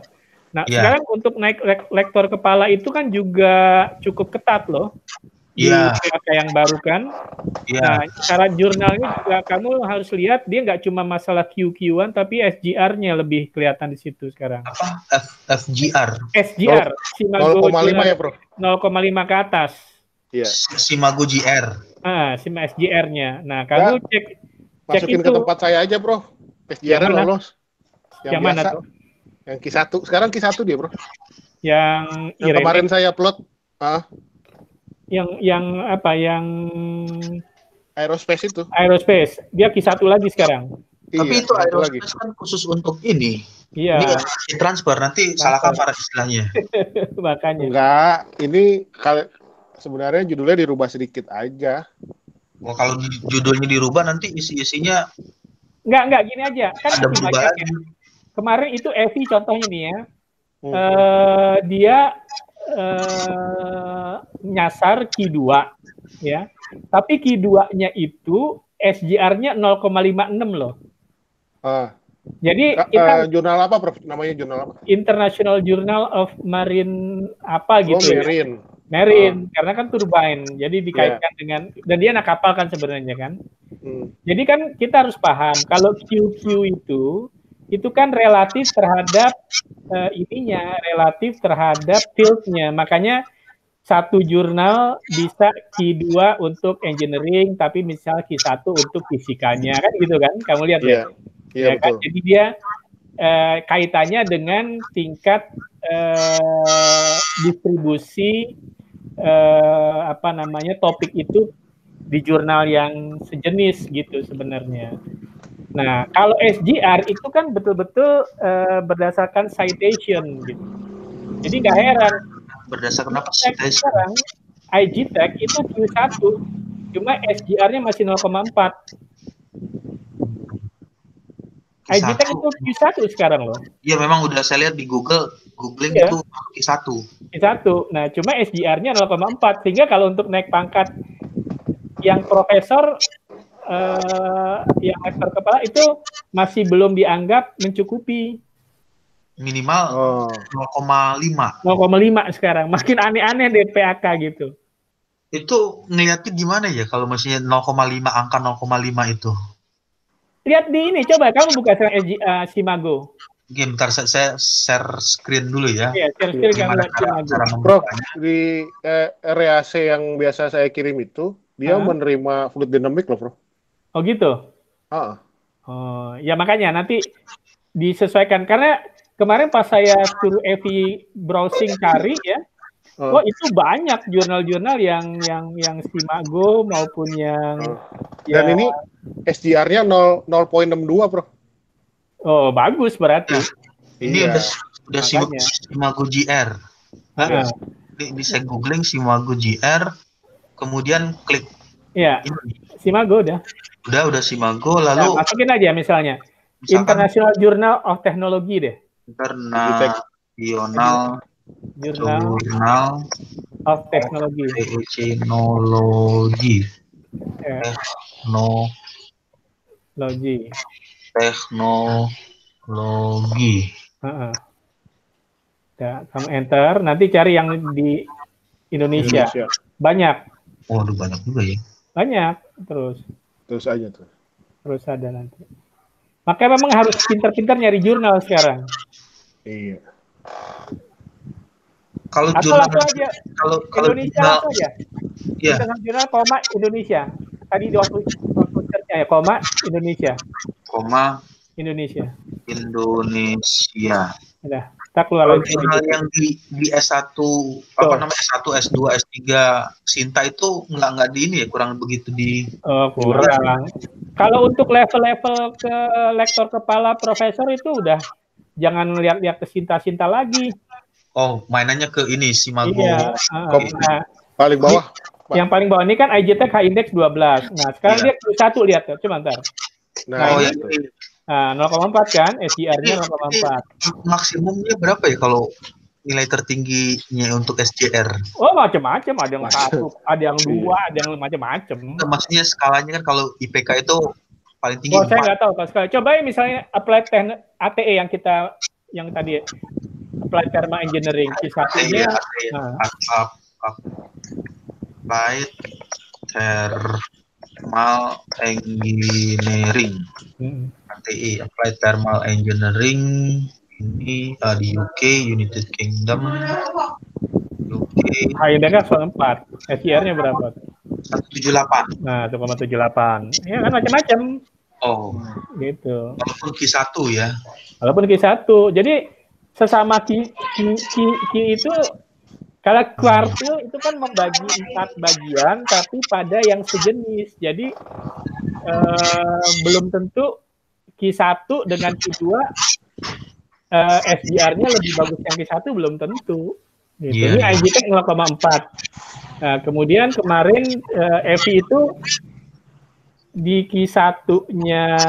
Nah, Iya. sekarang untuk naik lek- lektor kepala itu kan juga cukup ketat loh. Di Iya. P A K yang baru kan. Iya. Nah, syarat jurnalnya juga kamu harus lihat dia nggak cuma masalah Q Q-an tapi S G R-nya lebih kelihatan di situ sekarang. Apa? F, FGR. S G R, Simago nol koma lima Jurnal ya, Bro? nol koma lima ke atas. Iya. Simago G R. Ah, Sima S G R-nya. Nah, kamu Nggak, cek cek Masukin itu. ke tempat saya aja, Bro. S G R Yang mana? lolos. Yang, Yang mana biasa. tuh? Yang Q satu. Sekarang Q satu dia, Bro. Yang Yang Irene, kemarin saya upload. Ah, yang yang apa? Yang aerospace itu. aerospace. Dia Q satu lagi sekarang. Tapi Iya, itu satu lagi. aerospace kan khusus untuk ini. Iya. Ini operasi transfer, nanti salah kamar istilahnya. Makanya. Enggak, ini kal- sebenarnya judulnya dirubah sedikit aja. Oh, kalau di- judulnya dirubah nanti isi-isinya Enggak, enggak gini aja. Kan ada masih banyak perubahan. ya. Kemarin itu Evi contohnya nih ya. Hmm. Eh, dia eh, nyasar Q dua ya. Tapi Q dua-nya itu S G R-nya nol koma lima enam loh. Ah. Jadi Ka- kita eh, jurnal apa, Prof? Namanya jurnal apa? International Journal of Marine apa gitu Oh, ya. Marine. Marine, karena kan turbine. Jadi dikaitkan Yeah. dengan dan dia anak kapal kan sebenarnya kan. Hmm. Jadi kan kita harus paham kalau Q Q itu itu kan relatif terhadap uh, ininya, relatif terhadap field-nya. Makanya satu jurnal bisa Q dua untuk engineering, tapi misal Q satu untuk fisikanya kan gitu kan? Kamu lihat Iya. ya. Iya, Ya kan? betul. Jadi dia uh, kaitannya dengan tingkat uh, distribusi uh, apa namanya topik itu di jurnal yang sejenis gitu sebenarnya. Nah, kalau S G R itu kan betul-betul uh, berdasarkan citation gitu. Jadi nggak heran. Berdasarkan apa? Sekarang I G Tech itu Q satu, cuma S G R-nya masih nol koma empat. I G Tech itu Q satu sekarang loh. Iya, memang udah saya lihat di Google, googling Iya. itu Q satu. Q satu. Nah, cuma S G R-nya nol koma empat. Sehingga kalau untuk naik pangkat yang profesor Uh, yang lektor kepala itu masih belum dianggap mencukupi. Minimal Oh. nol koma lima. nol koma lima sekarang. Makin aneh-aneh deh P A K gitu. Itu ngeliatnya gimana ya kalau maksudnya nol koma lima, angka nol koma lima itu? Lihat di ini, coba kamu buka sekarang S G, uh, Simago. Oke, bentar saya, saya share screen dulu ya. Iya, share screen kamu Gimana lihat cara, Simago. cara Prof, membukanya? di eh, R A C yang biasa saya kirim itu, dia Hah? menerima fluid dynamic loh, Prof. Oh gitu? Ah. Oh, ya makanya nanti disesuaikan. Karena kemarin pas saya suruh Evi browsing cari ya, Oh. oh itu banyak jurnal-jurnal yang yang yang Simago maupun yang Oh. ya, Dan ini S G R-nya nol koma enam dua, Prof. oh bagus berarti. Ini Iya. udah udah Makanya. Simago G R. Ah, Di, di saya googling Simago G R, kemudian klik Iya, ini. Simago udah. Udah udah Simago, Nah, lalu masukin aja misalnya misalkan International Journal of Technology deh. International Journal Journal of Technology. Teknologi. Ya, Tekno Logi. Teknologi. Heeh. Ya, kamu enter, nanti cari yang di Indonesia. Indonesia. Banyak, Oh, aduh, banyak juga ya. banyak terus. Terus aja tuh. Terus ada nanti. Makanya memang harus pintar-pintar nyari jurnal sekarang. Iya. Kalau Atau jurnal, langsung aja kalau kalau Indonesia jurnal, langsung aja. ya, International Journal, koma Indonesia. Tadi di waktu waktu search-nya ya, koma Indonesia. koma Indonesia. Indonesia. Udah, kita keluar Kalau lagi. jurnal yang di di S satu, apa namanya, S satu, S dua, S tiga, Sinta itu nggak nggak di ini ya, kurang begitu di. Oh, kurang. Kalau untuk level-level ke lektor kepala profesor itu udah jangan lihat-lihat ke Sinta-Sinta lagi. Oh, mainannya ke ini Simago. Iya. Uh, nah, Paling bawah. Pak. yang paling bawah ini kan I G Tech H Index dua belas. Nah, sekarang Iya. dia Q satu lihat tuh. Coba ntar. Nah, Nah, Oh, ini- ya, ini Nah, nol koma empat kan, S G R-nya nol koma empat. maksimumnya berapa ya kalau nilai tertingginya untuk S G R? Oh, macam-macam, ada yang satu, ada yang Iya. dua, ada yang macam-macam. Nah, maksudnya skalanya kan kalau I P K itu paling tinggi Oh, saya empat. nggak tahu Pak sekali. Coba ya misalnya applied techn- A T E yang kita yang tadi Applied Thermal Engineering. Q satu-nya nah. Applied Thermal Engineering. Hmm. A T E, Applied Thermal Engineering ini uh, di U K, United Kingdom. U K. H I D K empat. S I R-nya berapa? seratus tujuh puluh delapan. Nah, satu koma tujuh delapan. Ya kan macam-macam. Oh. Gitu. Walaupun Q satu ya. Walaupun Q satu. Jadi sesama Q, Q, Q, Q itu kalau kuartil itu kan membagi empat bagian tapi pada yang sejenis. Jadi eh, belum tentu Q satu dengan Q dua eh, S D R-nya lebih bagus yang Q satu belum tentu. Gitu. Yeah. Ini I G T E C nol koma empat. Nah, kemudian kemarin uh, E V I itu di Q satu-nya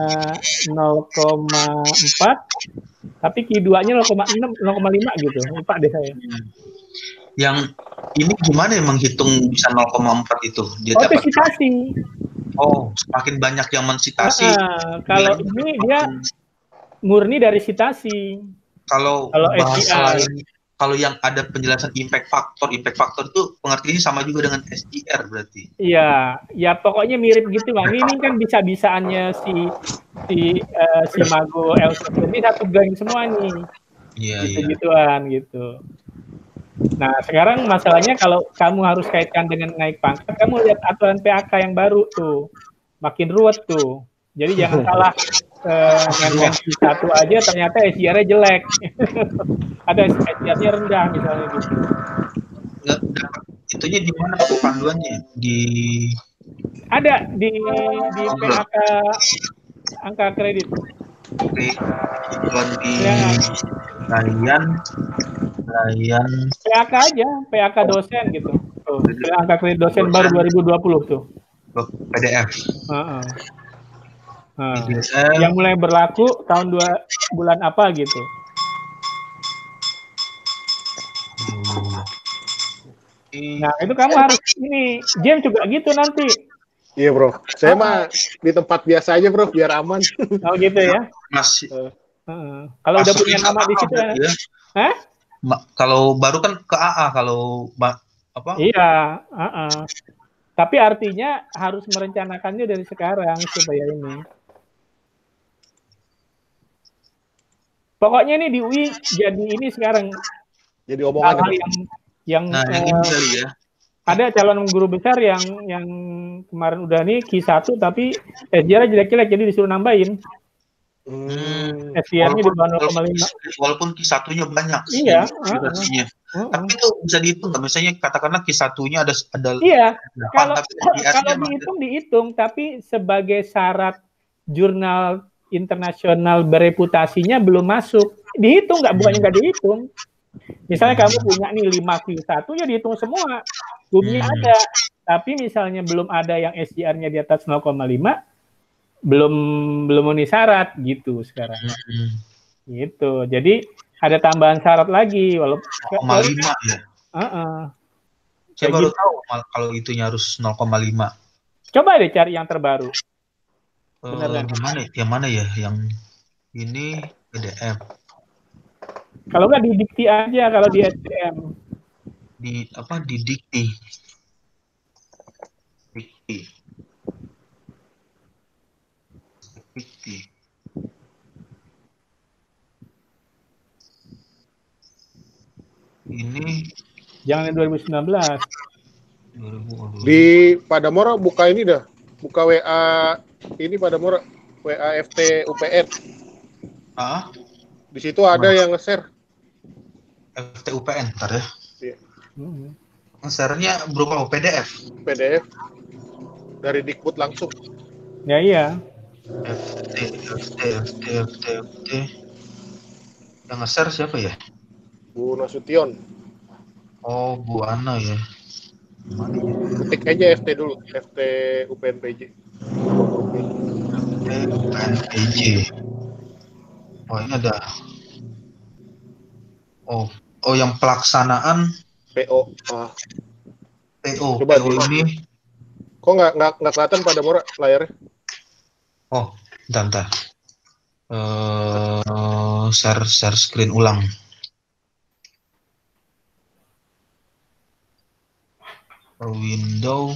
nol koma empat, tapi Q dua-nya nol koma enam, nol koma lima gitu. Lupa deh saya. Yang ini gimana ya menghitung bisa nol koma empat itu? Dia oh, dapat sitasi. Oh, semakin banyak yang mensitasi. Nah, kalau ini dia murni dari sitasi. Kalau bahasa lain, kalau yang ada penjelasan impact factor, impact factor itu pengertiannya sama juga dengan S I R berarti. Iya, ya pokoknya mirip gitu lah. Ini, ini kan bisa-bisaannya si si uh, si Mago L satu ini satu geng semua nih. Iya, gitu-gituan iya. Gitu. Nah, sekarang masalahnya kalau kamu harus kaitkan dengan naik pangkat, kamu lihat aturan P A K yang baru tuh. Makin ruwet tuh. Jadi jangan salah main-main uh, satu aja ternyata S I R-nya jelek. Ada S I R-nya rendah misalnya gitu. Nggak, itunya di mana panduannya? Di ada di di P A K angka kredit. Oke. Di layan layan P A K aja, P A K dosen gitu. Tuh, angka kredit dosen baru dua ribu dua puluh tuh. P D F. Uh-uh. Nah, yang mulai berlaku tahun dua bulan apa gitu. Nah, itu kamu harus ini, James juga gitu nanti. Iya, Bro. Saya oh. mah di tempat biasa aja, Bro, biar aman. Oh, gitu ya. Masih. Uh, uh. Kalau udah punya nama di situ ya. Hah? Kalau baru kan ke A A kalau apa? Iya, uh-uh. Tapi artinya harus merencanakannya dari sekarang supaya ini. Pokoknya ini di U I jadi ini sekarang. Jadi omongan yang yang, nah, uh, yang ini kali ya. Ada calon guru besar yang yang kemarin udah nih Q satu tapi S D R jelek-jelek jadi disuruh nambahin. Hmm. S D R-nya di bawah nol koma lima. Walaupun Q satunya banyak. Iya. Uh, uh, uh, Tapi itu bisa dihitung. Misalnya katakanlah Q satunya ada ada. Iya. Kalau kalau dihitung dihitung tapi sebagai syarat jurnal internasional bereputasinya belum masuk. Dihitung nggak, bukannya nggak dihitung. Misalnya kamu punya nih lima Q satu ya dihitung semua. Bumnya hmm. ada. Tapi misalnya belum ada yang S D R-nya di atas nol koma lima, belum belum memenuhi syarat gitu sekarang. Hmm. Gitu. Jadi ada tambahan syarat lagi walaupun nol koma lima ya. Uh-uh. Saya baru gitu. Tahu kalau itunya harus nol koma lima. Coba deh cari yang terbaru. Beneran. Uh, yang mana? Yang mana ya? Yang ini P D F. Kalau nggak di dikti aja kalau di S T M. Di apa? Di dikti. Dikti. Dikti. Ini. Jangan dua ribu sembilan belas. Di Padamora buka ini dah. Buka W A ini Padamora. W A F T U P N. Ah? Di situ ada yang nge-share. F T U P N, ntar ya. Iya. Mm-hmm. Nge-share-nya berupa P D F. P D F. Dari Dikbud langsung. Ya iya. F T, F T, F T, F T, F T. Yang nge-share siapa ya? Bu Nasution. Oh, Bu Ana ya. Mana ya? Ketik aja F T dulu. F T U P N P J. F T U P N P J. Oh, ini ada. Oh, oh yang pelaksanaan P O. Ah. P O. Coba P O ini. Kok nggak nggak nggak kelihatan pada Mora layarnya? Oh, bentar, bentar. Uh, share share screen ulang. window.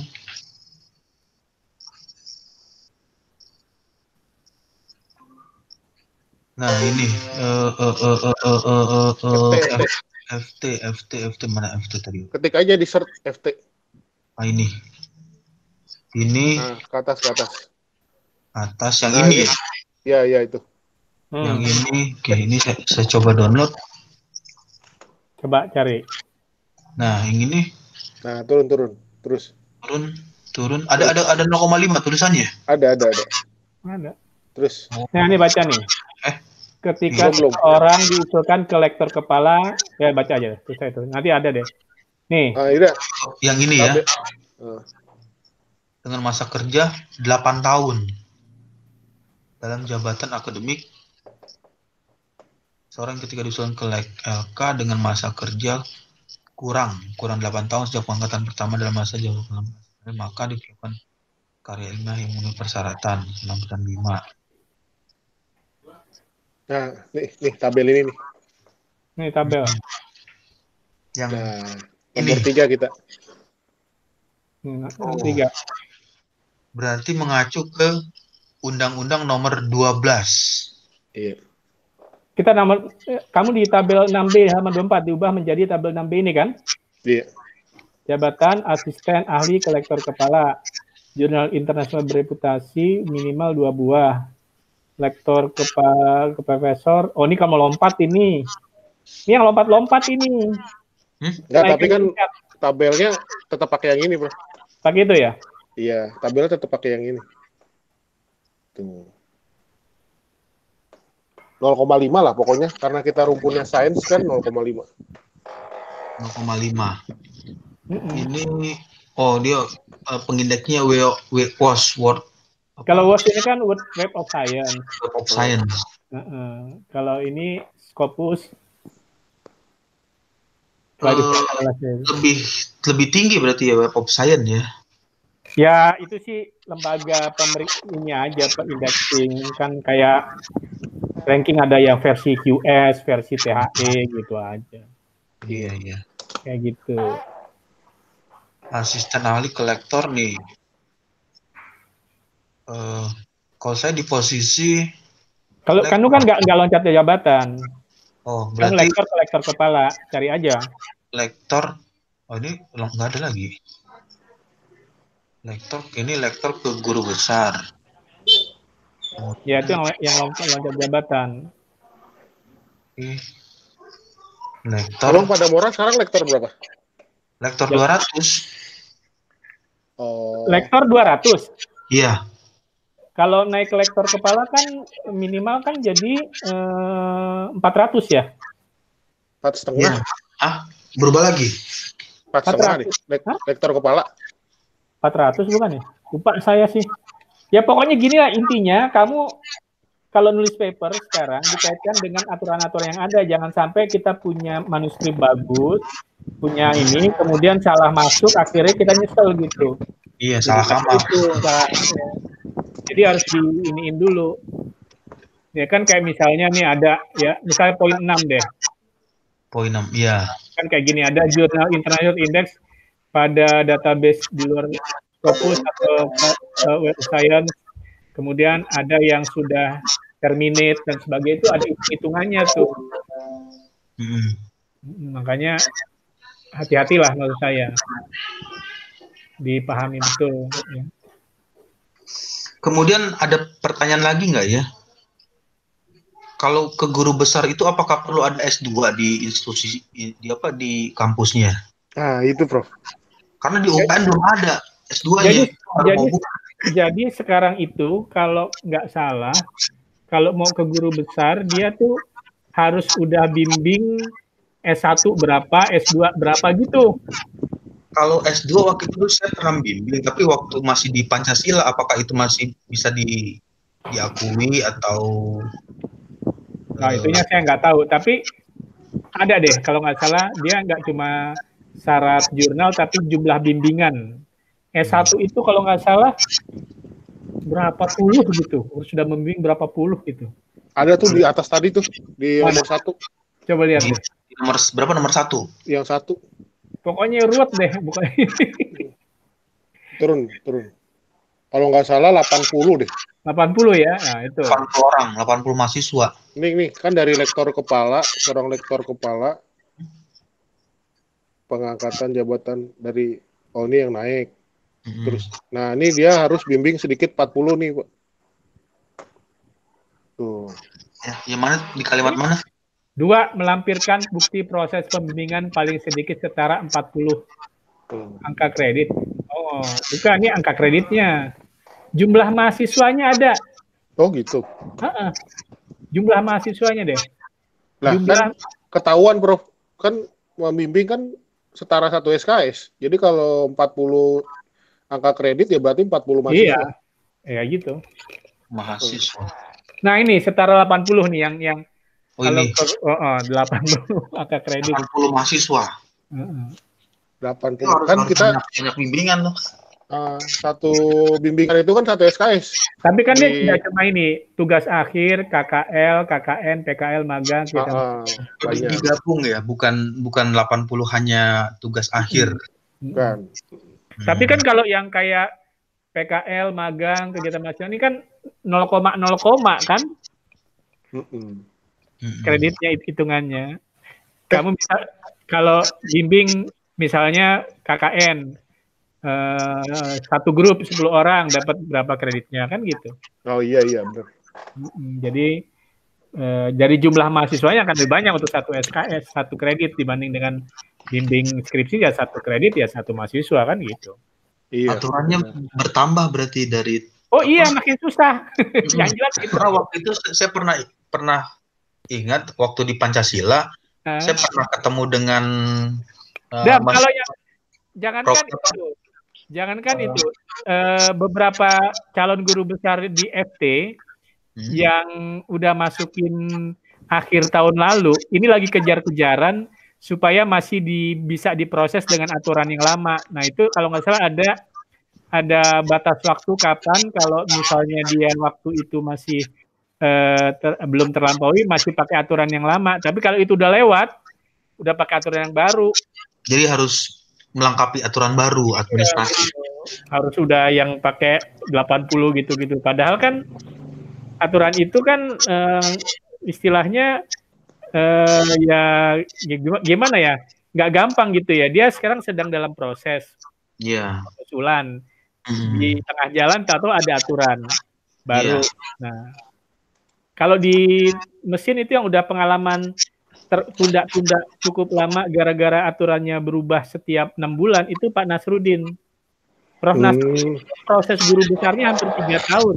Nah ini uh, uh, uh, uh, uh, uh, uh, F T F T F T mana F T tadi? Ketik aja di search F T. Ah ini. Ini nah, ke atas ke atas. Atas yang nah, ini, ini ya? Iya, iya itu. Hmm. Yang ini, oke ini saya, saya coba download. Coba cari. Nah, yang ini. Nah, turun turun. Terus. Turun, turun. Ada Terus. ada ada nol koma lima tulisannya. Ada, ada, ada. Ada. Terus. Nah, ini baca nih. Eh. Ketika belum, orang diusulkan ke lektor kepala, ya baca aja. Susah itu. Nanti ada deh. Nih. Ah, iya. Yang ini ya. Uh. Dengan masa kerja delapan tahun. Dalam jabatan akademik, seorang ketika diusulkan ke L K dengan masa kerja kurang kurang delapan tahun sejak pengangkatan pertama dalam masa jabatan, maka diperlukan karya ilmiah yang memenuhi persyaratan enam lima. Nah, nih, nih tabel ini nih. Nih tabel. Yang nah, nomor ini. tiga kita. Hmm, oh. Tiga. Berarti mengacu ke Undang-Undang nomor dua belas. Iya. Kita nomor, kamu di tabel enam B halaman dua puluh empat diubah menjadi tabel enam B ini kan? Iya. Jabatan asisten ahli kolektor kepala. Jurnal internasional bereputasi minimal dua buah. Lektor kepala ke profesor. Oh, ini kamu lompat ini. Ini yang lompat-lompat ini. Hmm? Nggak, tapi kan tingkat. Tabelnya tetap pakai yang ini, Bro. Pakai itu ya? Iya, tabelnya tetap pakai yang ini. Tuh. nol koma lima lah pokoknya, karena kita rumpunnya sains kan nol koma lima. nol koma lima. Mm-hmm. Ini oh dia uh, pengindeksnya W O S Word. Kalau W O S ini kan Web of Science. Web of Science. Uh-uh. Kalau ini Scopus uh, lebih lebih tinggi berarti ya Web of Science ya. Ya, itu sih lembaga pemeriksanya aja, indexing. Kan kayak ranking ada yang versi Q S, versi T H E, gitu aja. Iya, iya. Kayak gitu. Asisten ahli kolektor nih. Uh, kalau saya di posisi... Kalau kan kan nggak nggak loncat jabatan. Oh, berarti... Kan lektor kolektor kepala, cari aja. Lektor, oh ini nggak ada lagi. Lektor, ini lektor ke guru besar. Oh, ya itu yang yang loncat, loncat jabatan. Oke. Lektor. Emang pada Mora sekarang lektor berapa? Lektor dua ratus. Oh. Lektor dua ratus. Iya. Kalau naik lektor kepala kan minimal kan jadi eh, empat ratus ya? Empat setengah. Ya. Ah, berubah lagi? Empat setengah nih. Lek lektor kepala. Empat ratus bukan ya? Lupa saya sih. Ya pokoknya gini lah intinya, kamu kalau nulis paper sekarang dikaitkan dengan aturan-aturan yang ada. Jangan sampai kita punya manuskrip bagus, punya ini, kemudian salah masuk, akhirnya kita nyesel gitu. Iya, jadi, salah kamar. Itu, salah, ya. Jadi harus diiniin dulu. Ya kan kayak misalnya nih ada, ya misalnya poin enam deh. Poin enam, iya. Kan kayak gini, ada jurnal international index pada database di luar Scopus atau uh, Web Science, kemudian ada yang sudah terminate dan sebagainya, itu ada hitungannya tuh. Hmm. Makanya hati-hatilah menurut saya, dipahami betul. Ya. Kemudian ada pertanyaan lagi nggak ya? Kalau ke guru besar itu apakah perlu ada S dua di institusi di apa di kampusnya? Ah itu Prof. Karena di U P N belum ada S dua-nya. Jadi, jadi, jadi sekarang itu kalau nggak salah, kalau mau ke guru besar, dia tuh harus udah bimbing S satu berapa, S dua berapa gitu. Kalau S dua waktu itu saya pernah bimbing, tapi waktu masih di Pancasila, apakah itu masih bisa di, diakui atau... Nah, itunya saya nggak tahu, tapi ada deh, kalau nggak salah, dia nggak cuma syarat jurnal, tapi jumlah bimbingan. S satu itu kalau nggak salah, berapa puluh gitu, sudah membimbing berapa puluh gitu. Ada tuh di atas tadi tuh, di nomor satu. Coba lihat deh. Nomor berapa nomor satu? Yang satu. Pokoknya ruwet deh, bukan. turun, turun. Kalau nggak salah delapan puluh deh. delapan puluh ya, nah itu. delapan puluh orang, delapan puluh mahasiswa. Ini nih kan dari lektor kepala, seorang lektor kepala, pengangkatan jabatan dari oh ini yang naik. Hmm. Terus, nah ini dia harus bimbing sedikit empat puluh nih, Pak. Tuh. Ya, yang mana di kalimat mana? Dua, melampirkan bukti proses pembimbingan paling sedikit setara empat puluh Tuh. angka kredit. Oh, bukan, ini angka kreditnya. Jumlah mahasiswanya ada. Oh gitu. Ha-ha. Jumlah mahasiswanya deh. Lah Jumlah kan ketahuan, Prof. Kan membimbing kan setara satu S K S. Jadi kalau empat puluh angka kredit ya berarti empat puluh mahasiswa. Iya. Ya gitu. Mahasiswa. Nah, ini setara delapan puluh nih yang yang Oh kalau ini ke, oh, oh, delapan puluh angka kredit. delapan puluh mahasiswa. Uh-uh. delapan Itu puluh harus, kan harus kita banyak, banyak bimbingan tuh. uh, satu bimbingan itu kan satu S K S. Tapi kan Di- dia tidak cuma ini, tugas akhir, K K L, K K N, P K L, magang, kita. Uh, uh, Jadi banyak digabung ya, bukan bukan delapan puluh hanya tugas akhir. kan. Tapi kan kalau yang kayak P K L, magang, kegiatan mahasiswa ini kan nol koma nol kan Mm-mm. Hmm. kreditnya hitungannya. Kamu bisa kalau bimbing misalnya K K N eh, satu grup sepuluh orang dapat berapa kreditnya kan gitu. Oh iya iya benar. Mm, Jadi eh, dari jumlah mahasiswanya akan lebih banyak untuk satu S K S, satu kredit dibanding dengan bimbing skripsi ya satu kredit ya satu mahasiswa kan gitu. Iya. Aturannya benar. bertambah berarti dari. Oh iya makin susah. Yang jelas gitu. Karena waktu itu saya pernah pernah ingat waktu di Pancasila, Nah, saya pernah ketemu dengan uh, Dan Mas kalau yang jangankan Prof. itu, jangankan itu eh, beberapa calon guru besar di F T Hmm. yang udah masukin akhir tahun lalu, ini lagi kejar-kejaran supaya masih di, bisa diproses dengan aturan yang lama. Nah itu kalau nggak salah ada ada batas waktu kapan kalau misalnya dia waktu itu masih eh, ter, belum terlampaui masih pakai aturan yang lama. Tapi kalau itu udah lewat, udah pakai aturan yang baru. Jadi harus melengkapi aturan baru administrasi. Harus udah yang pakai delapan puluh gitu-gitu. Padahal kan aturan itu kan eh, istilahnya eh, ya, ya gimana ya? Nggak gampang gitu ya. Dia sekarang sedang dalam proses Iya. usulan. Hmm. Di tengah jalan tahu ada aturan baru. Iya. Nah, kalau di mesin itu yang udah pengalaman tertunda-tunda cukup lama gara-gara aturannya berubah setiap enam bulan itu Pak Nasrudin. Prof Hmm. Nasrudin proses guru besarnya hampir tiga tahun.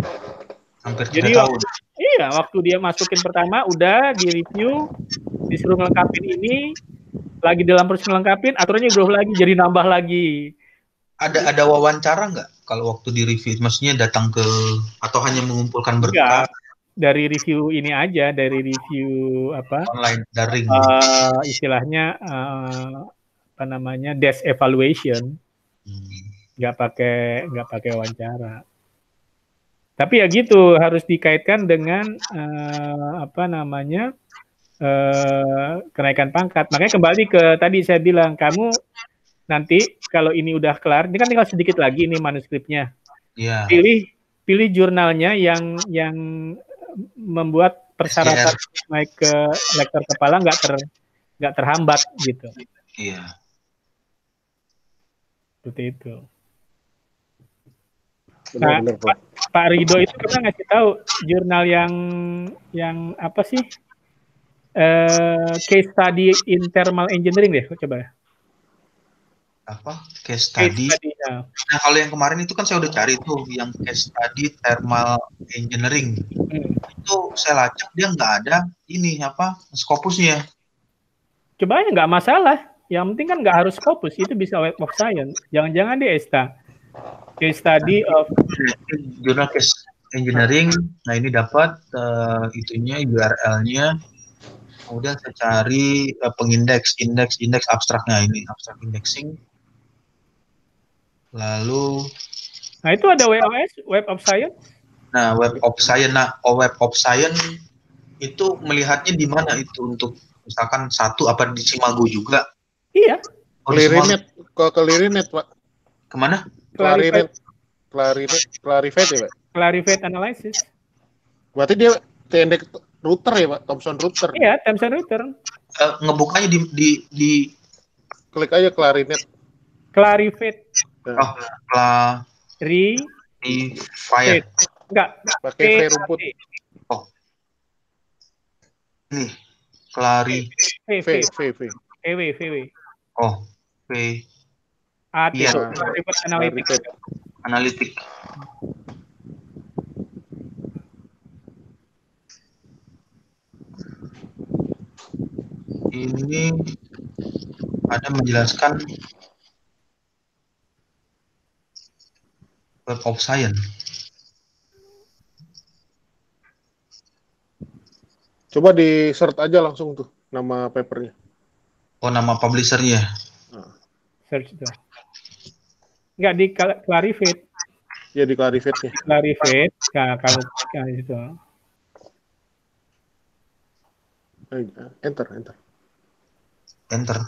Hampir Jadi tiga waktu, tahun. iya waktu dia masukin pertama udah di review, disuruh ngelengkapin ini, lagi dalam proses ngelengkapin aturannya berubah lagi jadi nambah lagi. Ada ada wawancara nggak kalau waktu di review? Maksudnya datang ke atau hanya mengumpulkan berkas? Enggak. Dari review ini aja, dari review apa? Online daring. Uh, istilahnya uh, apa namanya desk evaluation, nggak hmm. pakai nggak pakai wawancara. Tapi ya gitu harus dikaitkan dengan uh, apa namanya uh, kenaikan pangkat. Makanya kembali ke tadi saya bilang kamu nanti kalau ini udah kelar, ini kan tinggal sedikit lagi nih manuskripnya. Yeah. Pilih pilih jurnalnya yang yang membuat persyaratan naik ke lektor kepala nggak ter nggak terhambat gitu. Iya. Seperti itu. Benar, nah, benar, Pak, Pak Ridho itu pernah ngasih tahu jurnal yang yang apa sih uh, case study in thermal engineering deh, coba. Apa case study? Case study ya. Nah kalau yang kemarin itu kan saya udah cari tuh yang case study thermal engineering. Hmm. Itu saya lacak dia nggak ada ini apa Scopusnya. Coba aja nggak masalah. Yang penting kan nggak harus Scopus, itu bisa Web of Science. Jangan-jangan dia ESTA. Case study of jurnal case engineering. Nah ini dapat uh, itunya U R L-nya. Kemudian saya cari uh, pengindeks, indeks, indeks abstraknya ini abstrak indexing. Lalu, nah itu ada W O S, Web of Science. Nah, Web of Science, nah, oh, Web of Science itu melihatnya di mana itu untuk misalkan satu apa di Cimago juga? Iya. Kelirinet, kok kelirinet Pak? Kemana? Clarivate, Clarivate, Clarivate ya, Pak? Clarivate Analysis. Berarti dia T N D router ya, Pak? Thomson router. Iya, Thomson router. Uh, ngebukanya di di di klik aja Clarinet. Clarivate. Nah. Oh, Cla Ri di Fire. Enggak, pakai V rumput. Oh. Ini Clari V V V V V V V. Oh, V. A T Iya. Clarivate Analytics. Analitik. Ini ada menjelaskan Web of Science. Coba di search aja langsung tuh nama papernya. Oh, nama publishernya. Nah. Search tuh. Enggak di Clarivate. Ya di Clarivate-nya. Clarivate, nah, kamu kan itu. Enter, enter. Enter.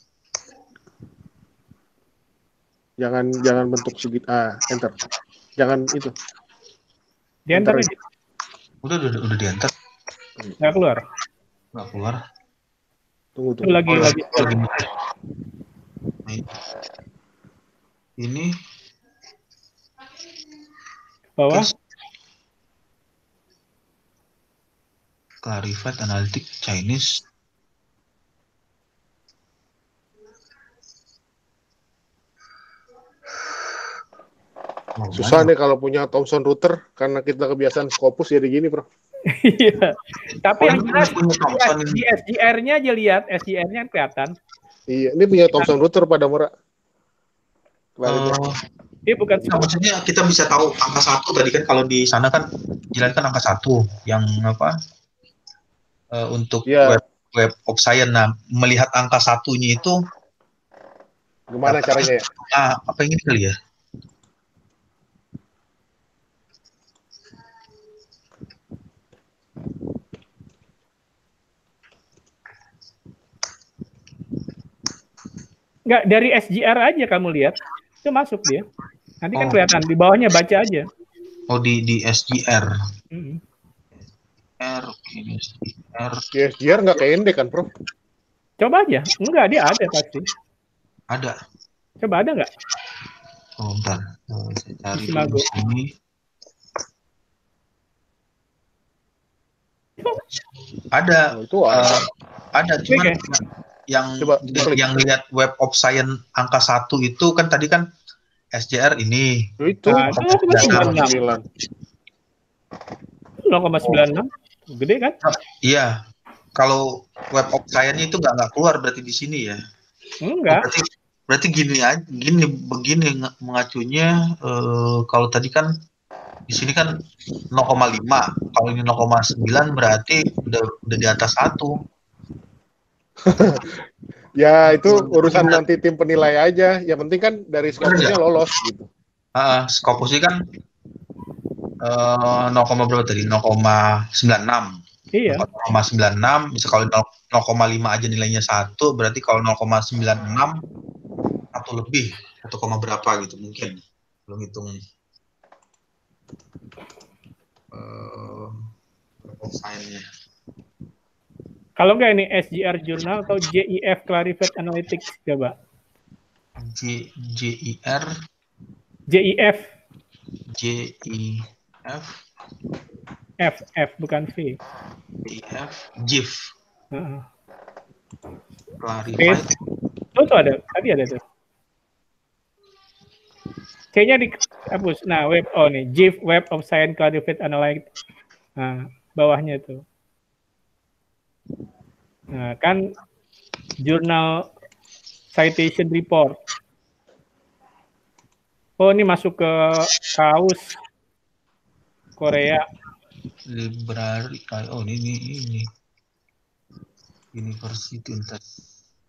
Jangan jangan bentuk segit. Ah, enter. Jangan itu. Di enter aja. Udah udah udah di enter. Nggak keluar. Nggak keluar. Tunggu tunggu. Lagi oh, lagi. lagi. Ini bawah. Clarivate Analytics Chinese. Oh, susah banyak nih kalau punya Thomson router karena kita kebiasaan Scopus jadi gini, Bro. Iya. Tapi oh, yang jelas di S G R-nya aja lihat, S G R-nya kelihatan. Iya, ini punya Thomson router pada murah. Uh, Ini bukan nah, maksudnya kita bisa tahu angka satu tadi kan kalau di sana kan jelaskan angka satu yang apa uh, untuk yeah. web web of science. Nah, melihat angka satunya itu gimana apa, caranya ya? Ah, apa yang ini kali ya? Enggak, dari S G R aja kamu lihat. Itu masuk dia. Nanti kan oh. kelihatan di bawahnya baca aja. Oh, di di S G R. Mm-hmm. R, ini S G R. Di S G R nggak ke N D kan, Bro? Coba aja. Enggak, dia ada pasti. Ada. Coba ada nggak? Oh, bentar. Saya cari di sini. Ada. Oh, itu ada. Uh, ada, cuman okay. yang coba, yang lihat web of science angka satu itu kan tadi kan S J R ini. Itu nah, nol koma sembilan enam. nol koma sembilan enam. Gede kan? Iya. Kalau web of science itu nggak nggak keluar berarti di sini ya. Enggak. Oh, berarti berarti gini aja, gini begini mengacunya eh, kalau tadi kan di sini kan nol koma lima. Kalau ini nol koma sembilan berarti udah udah di atas satu. Ya itu urusan ya. Nanti tim penilai aja. Yang penting kan dari Scopusnya lolos gitu. Uh, Scopusnya kan uh, nol, berapa tadi? nol koma sembilan enam. Iya. nol koma sembilan enam. Bisa kalau nol koma lima aja nilainya satu, berarti kalau nol koma sembilan enam atau lebih, satu, berapa gitu mungkin. Belum hitung. Uh, sign-nya. Kalau enggak ini S G R Journal atau J I F Clarivate Analytics coba. J J I R J I F J I F F F bukan V. J I F J I F. Uh-huh. Clarivate. Tuh, tuh ada, tadi ada tuh. C-nya dihapus. Nah, web oh nih, J I F Web of Science Clarivate Analytics. Nah, bawahnya tuh. Nah, kan Journal Citation Report. Oh, ini masuk ke kaus Korea. Library. Oh, ini ini ini. University Test.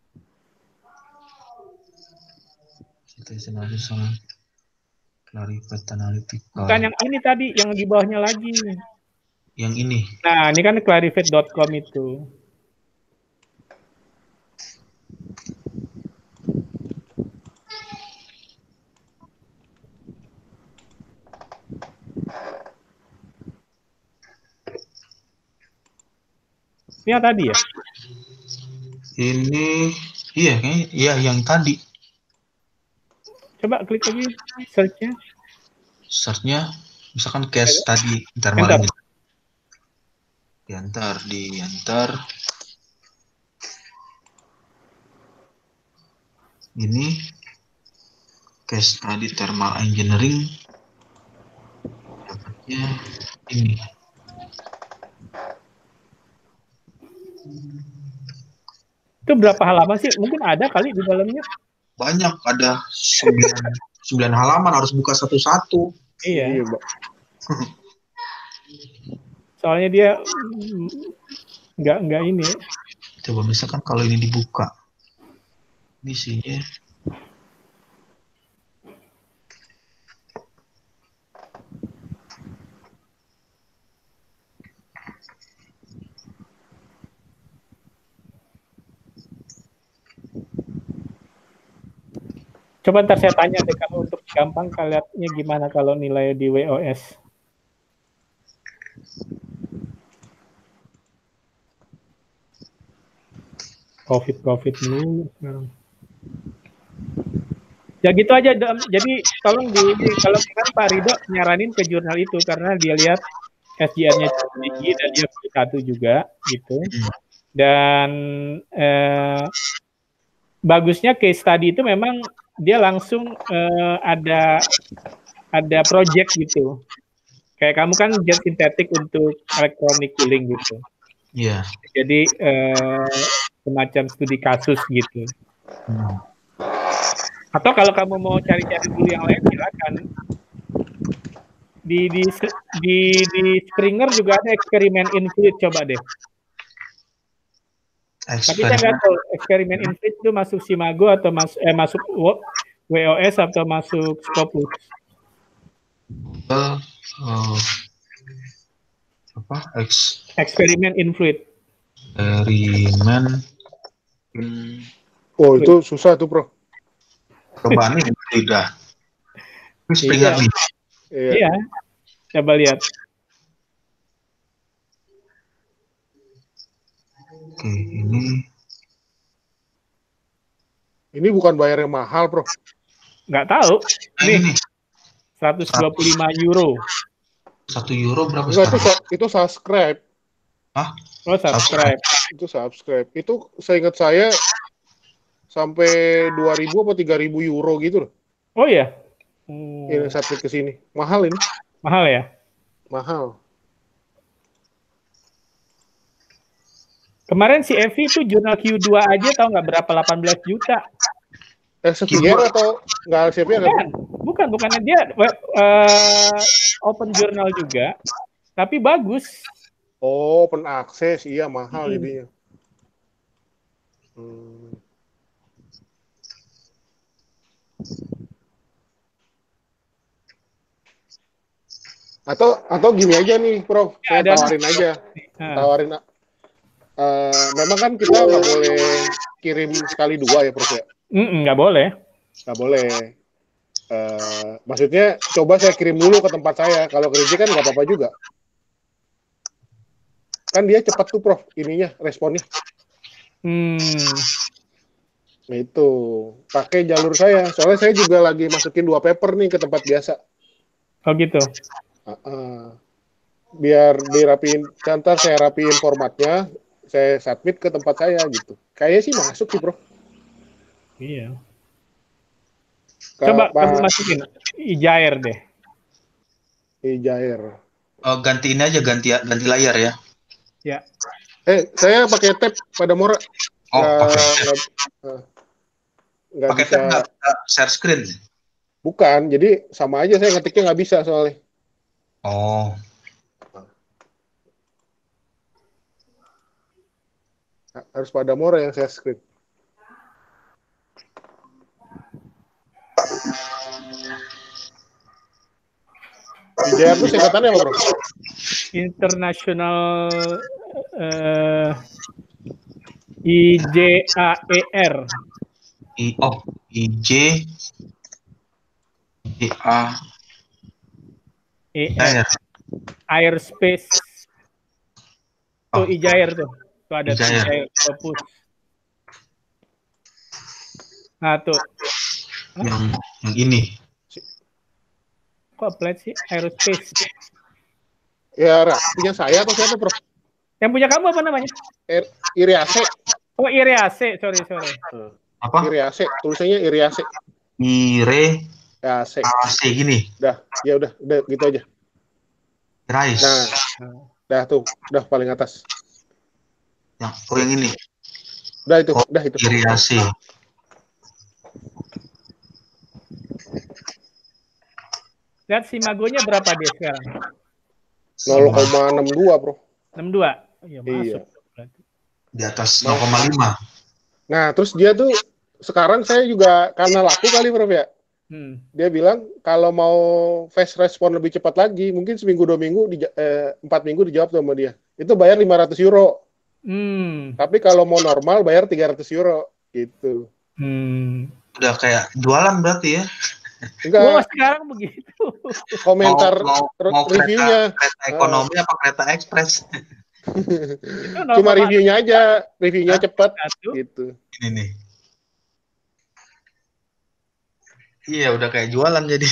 Citation Analysis. Clarivate Analytics. Bukan yang ini tadi, yang di bawahnya lagi. Yang ini. Nah, ini kan clarivate dot com itu. Ini yang tadi ya? Ini iya kayaknya iya yang tadi. Coba klik lagi search-nya. Search-nya misalkan case tadi thermal Enter. engine. Enter di enter. Ini case tadi thermal engineering. Dapatnya ini. Itu berapa halaman sih? Mungkin ada kali di dalamnya. Banyak, ada sembilan, sembilan halaman, harus buka satu-satu. Iya. Iya, Mbak. Soalnya dia nggak nggak ini. Coba misalkan kalau ini dibuka, ini isinya. Coba ntar saya tanya deh kalau untuk gampang kaliannya gimana kalau nilai di W O S. Covid Covid dulu sekarang. Ya gitu aja. Jadi tolong di kalau kan Pak Ridho nyaranin ke jurnal itu karena dia lihat S J R-nya tinggi dan dia satu juga gitu. Dan eh, bagusnya case study itu memang dia langsung eh, ada ada project gitu. Kayak kamu kan jet sintetik untuk electronic cooling gitu. Iya. Yeah. Jadi eh, semacam studi kasus gitu. Hmm. Atau kalau kamu mau cari-cari dulu yang lain, silakan. Di di di di Springer juga ada eksperimen in fluid, coba deh. Eksperimen. Tapi saya nggak tahu eksperimen in fluid itu masuk Simago atau mas, eh, masuk W O S atau masuk Scopus. Uh, uh, apa? Eks eksperimen in fluid. Eksperimen in... Oh, itu susah tuh, Bro. Coba nih tidak. Iya. Iya. Iya. Coba lihat. Oke, ini. Ini bukan bayar yang mahal, Bro. Nggak tahu. Nah, nih. ini. seratus dua puluh lima euro. satu euro berapa Enggak, sekarang? Itu, itu subscribe. Hah? Oh, subscribe. Itu subscribe. Itu seingat saya sampai dua ribu atau tiga ribu euro gitu loh. Oh ya? Hmm. Ini subscribe ke sini. Mahal ini. Mahal ya? Mahal. Kemarin si Evi itu jurnal Q dua aja tahu nggak berapa delapan belas juta. Elsevier atau nggak Elsevier? Bukan, bukan, bukannya dia uh, open journal juga, tapi bagus. Oh, open access, iya mahal hmm. jadinya. Hmm. Atau atau gini aja nih, Prof. Saya ya, tawarin aja, uh. tawarin. Uh, memang kan kita nggak boleh kirim sekali dua ya, Prof ya? Nggak boleh. Nggak boleh. Uh, maksudnya coba saya kirim dulu ke tempat saya. Kalau kerja kan nggak apa-apa juga. Kan dia cepat tuh, Prof, ininya, responnya. Hmm. Nah itu, pakai jalur saya. Soalnya saya juga lagi masukin dua paper nih ke tempat biasa. Oh gitu? Uh -uh. Biar dirapiin, ntar saya rapiin formatnya, saya submit ke tempat saya gitu. Kayaknya sih masuk sih, Prof. Iya. Coba kamu masukin Ijair deh. Ijair. Oh, ganti ini aja, ganti ganti layar ya. Ya. Eh, saya pakai tab pada Mora. Oh, pakai tab. Nggak pakai bisa. tab nggak share screen? Bukan, jadi sama aja saya ngetiknya nggak bisa soalnya. Oh. Harus pada Mora yang share screen. I J A R itu singkatannya apa, Bro? International uh, I J A E R. I oh, I J A E R. Airspace. Tuh Oh. Ijair tuh. Tuh ada tiga fokus. Nah tuh. Yang, yang ini. Kok Applied sih? Aerospace. Ya, punya saya atau siapa, Prof? Yang punya kamu apa namanya? Er, Iriase. Oh, Iriase. Sorry, sorry. Apa? Iriase. Tulisannya Iriase. Ire. Iriase. Iriase gini. Udah, ya udah, udah gitu aja. Rice. Nah, udah tuh, udah paling atas. Yang, oh yang ini. Udah itu, oh, udah itu. Iriase. Lihat si Magonya berapa dia sekarang? nol koma enam dua, Bro. enam puluh dua? Iya, masuk. Iya. Di atas nol koma lima. Nah, terus dia tuh, sekarang saya juga, karena laku kali, Bro, ya. Hmm. Dia bilang, kalau mau fast respon lebih cepat lagi, mungkin seminggu, dua minggu, di, eh, empat minggu dijawab sama dia. Itu bayar lima ratus euro. Hmm. Tapi kalau mau normal, bayar tiga ratus euro. Gitu. Hmm. Udah kayak jualan berarti ya? Enggak. Oh, sekarang begitu. Komentar mau, mau, mau reviewnya. Kereta, kereta ekonomi uh. apa kereta ekspres? Cuma reviewnya aja, reviewnya cepat gitu. Ini nih. Iya, udah kayak jualan jadi.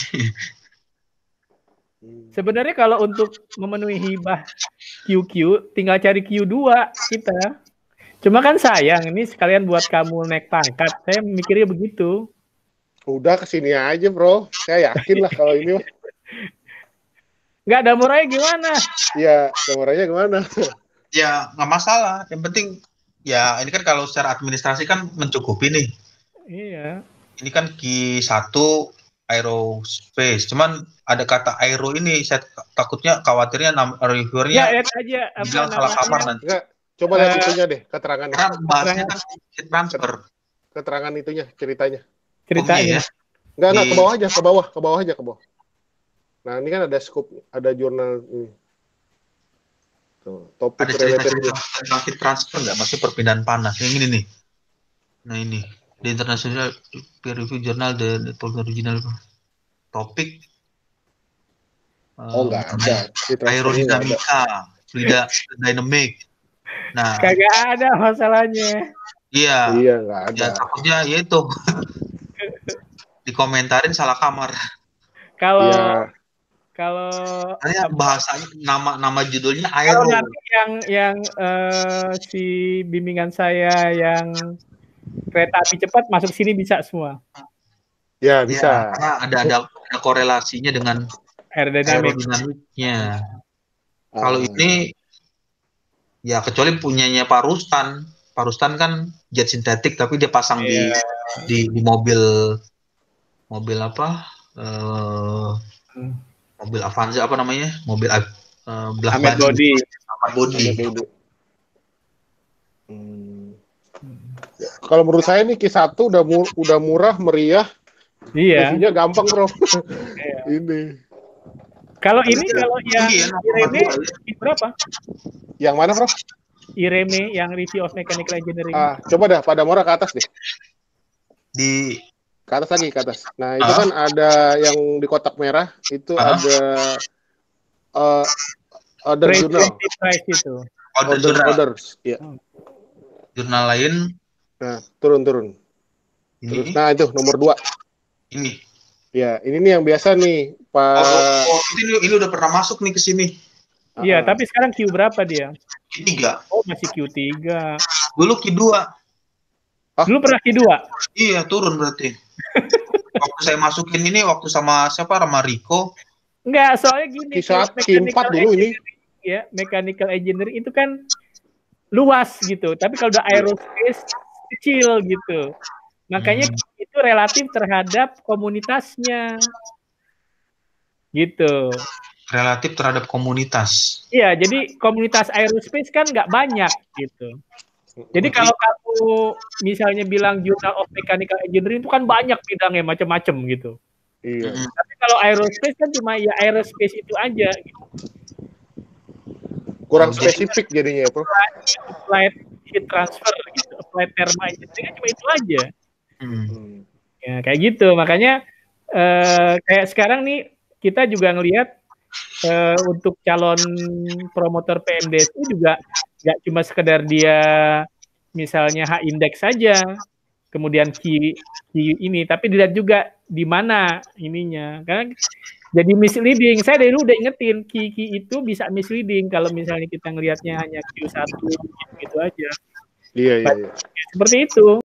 Sebenarnya kalau untuk memenuhi hibah Q Q, tinggal cari Q dua kita. Cuma kan sayang, ini sekalian buat kamu naik pangkat. Saya mikirnya begitu. Udah kesini aja, Bro. Saya yakin lah kalau ini. Nggak, Damuranya gimana? Iya, Damuranya gimana? Ya, nggak masalah. Yang penting, ya ini kan kalau secara administrasi kan mencukupi nih. Iya. Ini kan Q satu aerospace. Cuman ada kata aero ini, saya takutnya khawatirnya reviewernya ya, aja, bilang salah kamar nanti. Enggak, coba lihat uh, itunya deh, keterangannya. Karena bahasnya kan transfer. Keterangan itunya, ceritanya. Ceritanya. Ya? Enggak, enggak, ke bawah aja, ke bawah, ke bawah aja, ke bawah. Nah, ini kan ada scoop, ada jurnal ini. Tuh, topik ada cerita cerita transfer nggak? Masih perpindahan panas. Yang ini nih. Nah ini. The International Peer Review Journal, the, the original topik. Oh, nggak um, ada. Aerodinamika, fluid dynamic. Nah, kagak ada masalahnya. Iya. Iya, nggak ada. Ya, takutnya ya itu. Dikomentarin salah kamar. Kalau ya. kalau Karena bahasanya nama nama judulnya aero. Kalau nanti yang yang uh, si bimbingan saya yang kereta api cepat masuk sini bisa semua. Ya, bisa. Ya, karena ada ada ada korelasinya dengan aerodinamiknya. Uh. Kalau ini ya kecuali punyanya Pak Rustan. Pak Rustan kan jet sintetik tapi dia pasang yeah. di, di di mobil mobil apa? Uh, hmm. Mobil Avanza apa namanya? Mobil uh, belah Ahmed body. Ahmed body. Hmm. Kalau menurut saya nih Q satu udah mur udah murah, meriah. Iya. Reviewnya gampang, Bro. Iya. Ini. Kalau ini kalau yang ya, Ireme berapa? Yang mana, Bro? Ireme yang Review of Mechanical Engineering. Ah, coba dah pada Mora ke atas deh. Di ke atas lagi, ke atas. Nah, itu uh. kan ada yang di kotak merah, itu uh. ada uh, order jurnal. Price itu. Order, order jurnal. Orders, ya. Jurnal lain. Nah, turun-turun. Terus, nah itu nomor dua. Ini. Ya, ini nih yang biasa nih, Pak. Oh, oh ini, ini udah pernah masuk nih ke sini. Iya, uh. tapi sekarang Q berapa dia? Q tiga. Oh, masih Q tiga. Dulu Q dua. Ah? Dulu pernah Q dua? Iya, turun berarti. Waktu saya masukin ini waktu sama siapa? Sama Riko. Enggak, soalnya gini. Q empat dulu ini. Ya, mechanical engineering itu kan luas gitu. Tapi kalau udah aerospace kecil gitu. Makanya hmm. itu relatif terhadap komunitasnya. Gitu. Relatif terhadap komunitas. Iya, jadi komunitas aerospace kan nggak banyak gitu. Jadi kalau kamu misalnya bilang Journal of Mechanical Engineering itu kan banyak bidangnya macam-macam gitu. Iya. Tapi kalau aerospace kan cuma ya aerospace itu aja. Gitu. Kurang spesifik jadinya ya, Bro. Applied heat transfer gitu, applied thermal engineering kan cuma itu aja. Hmm. Ya kayak gitu. Makanya eh, kayak sekarang nih kita juga ngelihat eh, untuk calon promotor P M D S U juga nggak cuma sekedar dia misalnya H index saja, kemudian key, key ini, tapi dilihat juga di mana ininya. Karena jadi misleading. Saya dari dulu udah ingetin, key, key itu bisa misleading kalau misalnya kita ngelihatnya hanya Q satu gitu aja. Iya, iya, iya. Seperti itu.